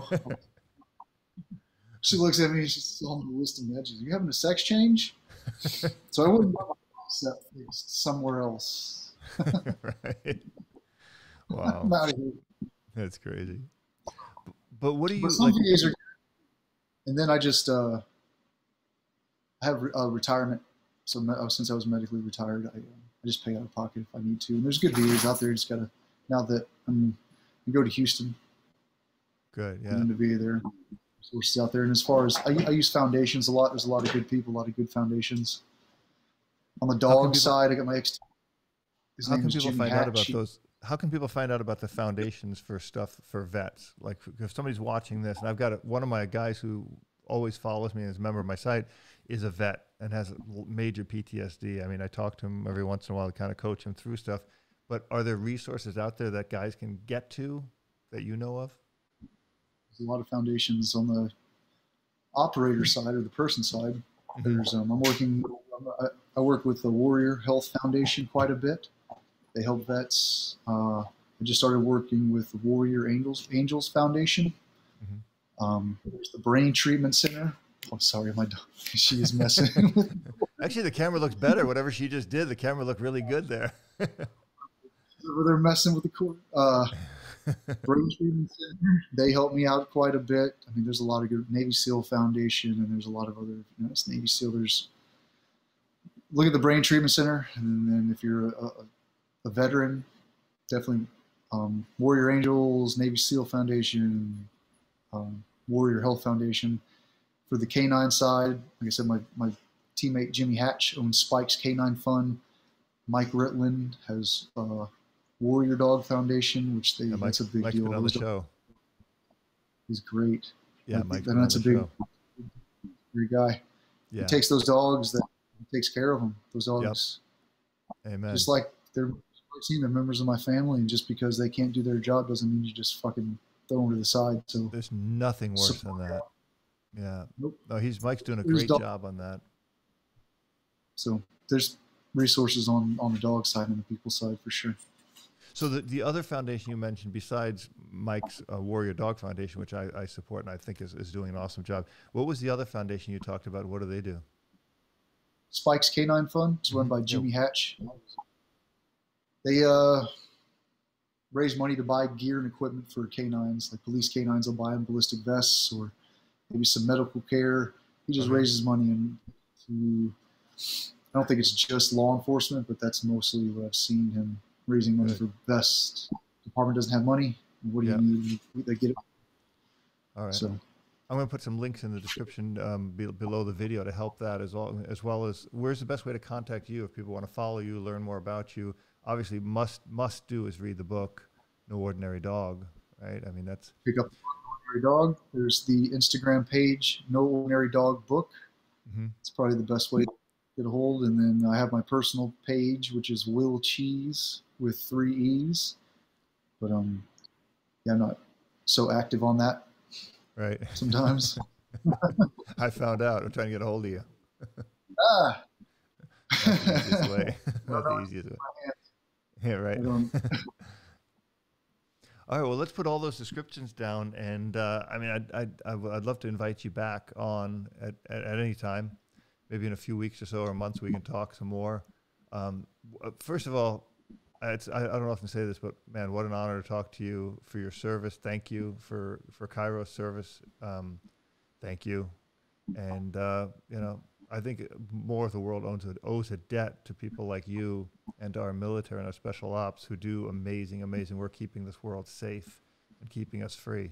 She looks at me and she saw the list of meds. You having a sex change? So I wouldn't want my bicep fixed somewhere else. Right. Wow. I'm out of here. That's crazy. But what do you but some like? V As are, and then I just uh, I have a retirement. So since I was medically retired, I, uh, I just pay out of pocket if I need to. And there's good V As out there. You just gotta, now that I'm, I go to Houston. Good, yeah. In the V A there, resources out there. And as far as I, I use foundations a lot. There's a lot of good people, a lot of good foundations. On the dog people, side, I got my ex. His how name can is people Jimmy find Hatch. out about those? How can people find out about the foundations for stuff for vets? Like if somebody's watching this, and I've got a, one of my guys who always follows me and is a member of my site is a vet and has major P T S D. I mean, I talk to him every once in a while to kind of coach him through stuff. But are there resources out there that guys can get to that you know of? There's a lot of foundations on the operator side or the person side. Mm-hmm. There's um, I'm working. I, I work with the Warrior Health Foundation quite a bit. They help vets. Uh, I just started working with the Warrior Angels Angels Foundation. Mm-hmm. Um, there's the Brain Treatment Center. Oh, sorry, my dog. She is messing with me. Actually, the camera looks better. Whatever she just did, the camera looked really good there. They're messing with the cord. Uh, Brain Treatment Center, they help me out quite a bit. I mean, there's a lot of good Navy SEAL Foundation, and there's a lot of other, you know, it's Navy SEAL. There's look at the Brain Treatment Center, and then if you're a, a, a veteran, definitely um, Warrior Angels, Navy SEAL Foundation, um, Warrior Health Foundation. For the canine side, like I said, my, my teammate Jimmy Hatch owns Spike's Canine Fund. Mike Ritland has uh, Warrior Dog Foundation, which they, yeah, Mike, that's a big Mike's deal. Been on the show. He's great. Yeah, like, Mike's and that's a big, show. great guy. Yeah. He takes those dogs, that he takes care of them. Those dogs, yep. Amen. Just like they're, they're members of my family, and just because they can't do their job doesn't mean you just fucking throw them to the side. So there's nothing worse than that. Yeah. Nope. No, he's Mike's doing a great job on that. So there's resources on on the dog side and the people side for sure. So the the other foundation you mentioned, besides Mike's uh, Warrior Dog Foundation, which I, I support and I think is, is doing an awesome job, what was the other foundation you talked about? What do they do? Spike's Canine Fund. It's run by Jimmy Hatch. They uh, raise money to buy gear and equipment for canines, like police canines will buy them ballistic vests or maybe some medical care. He just Okay. raises money and to, I don't think it's just law enforcement, but that's mostly what I've seen him raising money Good. for vests. Department doesn't have money. What do Yep. you need? They get it. All right. So I'm going to put some links in the description um, be, below the video to help that as well, as well as where's the best way to contact you if people want to follow you, learn more about you. Obviously, must must do is read the book, No Ordinary Dog, right? I mean, that's pick up No Ordinary Dog. There's the Instagram page, No Ordinary Dog Book. mm-hmm. It's probably the best way to get a hold. And then I have my personal page, which is Will Cheese with three E's. But um, yeah, I'm not so active on that. right. Sometimes. I found out. I'm trying to get a hold of you. ah. That's the easiest way. Not the easiest way. Yeah, right. All right, well, let's put all those descriptions down. And uh, I mean, I'd, I'd, I'd love to invite you back on at, at, at any time, maybe in a few weeks or so or months, we can talk some more. Um, first of all, it's, I, I don't often say this, but man, what an honor to talk to you for your service. Thank you for, for Cairo's service. Um, thank you. And, uh, you know, I think more of the world owes a, owes a debt to people like you and to our military and our special ops who do amazing, amazing work keeping this world safe and keeping us free.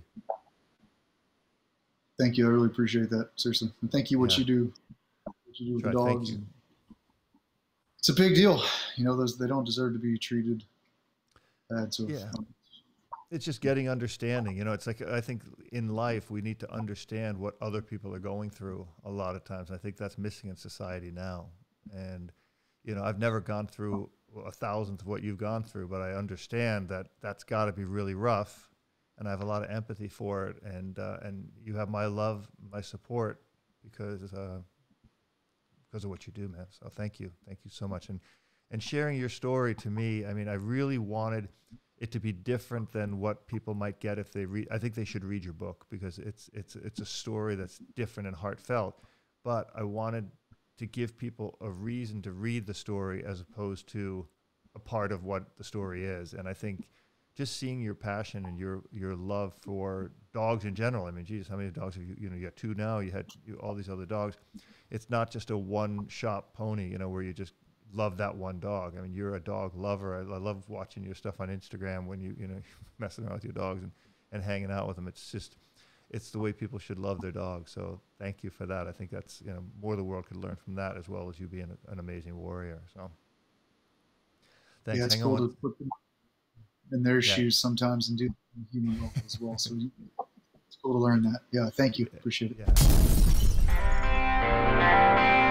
Thank you. I really appreciate that. Seriously. And thank you what Yeah. you do. What you do with Try, the thank dogs. you. It's a big deal. You know, those they don't deserve to be treated bad. So Yeah. It's just getting understanding. You know, it's like I think in life we need to understand what other people are going through a lot of times. I think that's missing in society now. And, you know, I've never gone through a thousandth of what you've gone through, but I understand that that's got to be really rough. And I have a lot of empathy for it. And uh, and you have my love, my support because uh, because of what you do, man. So thank you. Thank you so much. And and sharing your story to me, I mean, I really wanted it to be different than what people might get if they read. I think they should read your book because it's it's it's a story that's different and heartfelt. But I wanted to give people a reason to read the story as opposed to a part of what the story is. And I think just seeing your passion and your your love for dogs in general. I mean, Jesus, how many dogs have you? You know, you got two now. You had you, all these other dogs. It's not just a one-shop pony, you know, where you just love that one dog. I mean, you're a dog lover. I, I love watching your stuff on Instagram when you, you know, messing around with your dogs and, and hanging out with them. It's just, it's the way people should love their dogs. So thank you for that. I think that's, you know, more the world could learn from that as well as you being a, an amazing warrior. So thanks. Yeah, it's Hang cool on. to put them in their Yeah. shoes sometimes and do human role as well. So it's cool to learn that. Yeah, thank you. Appreciate it. Yeah.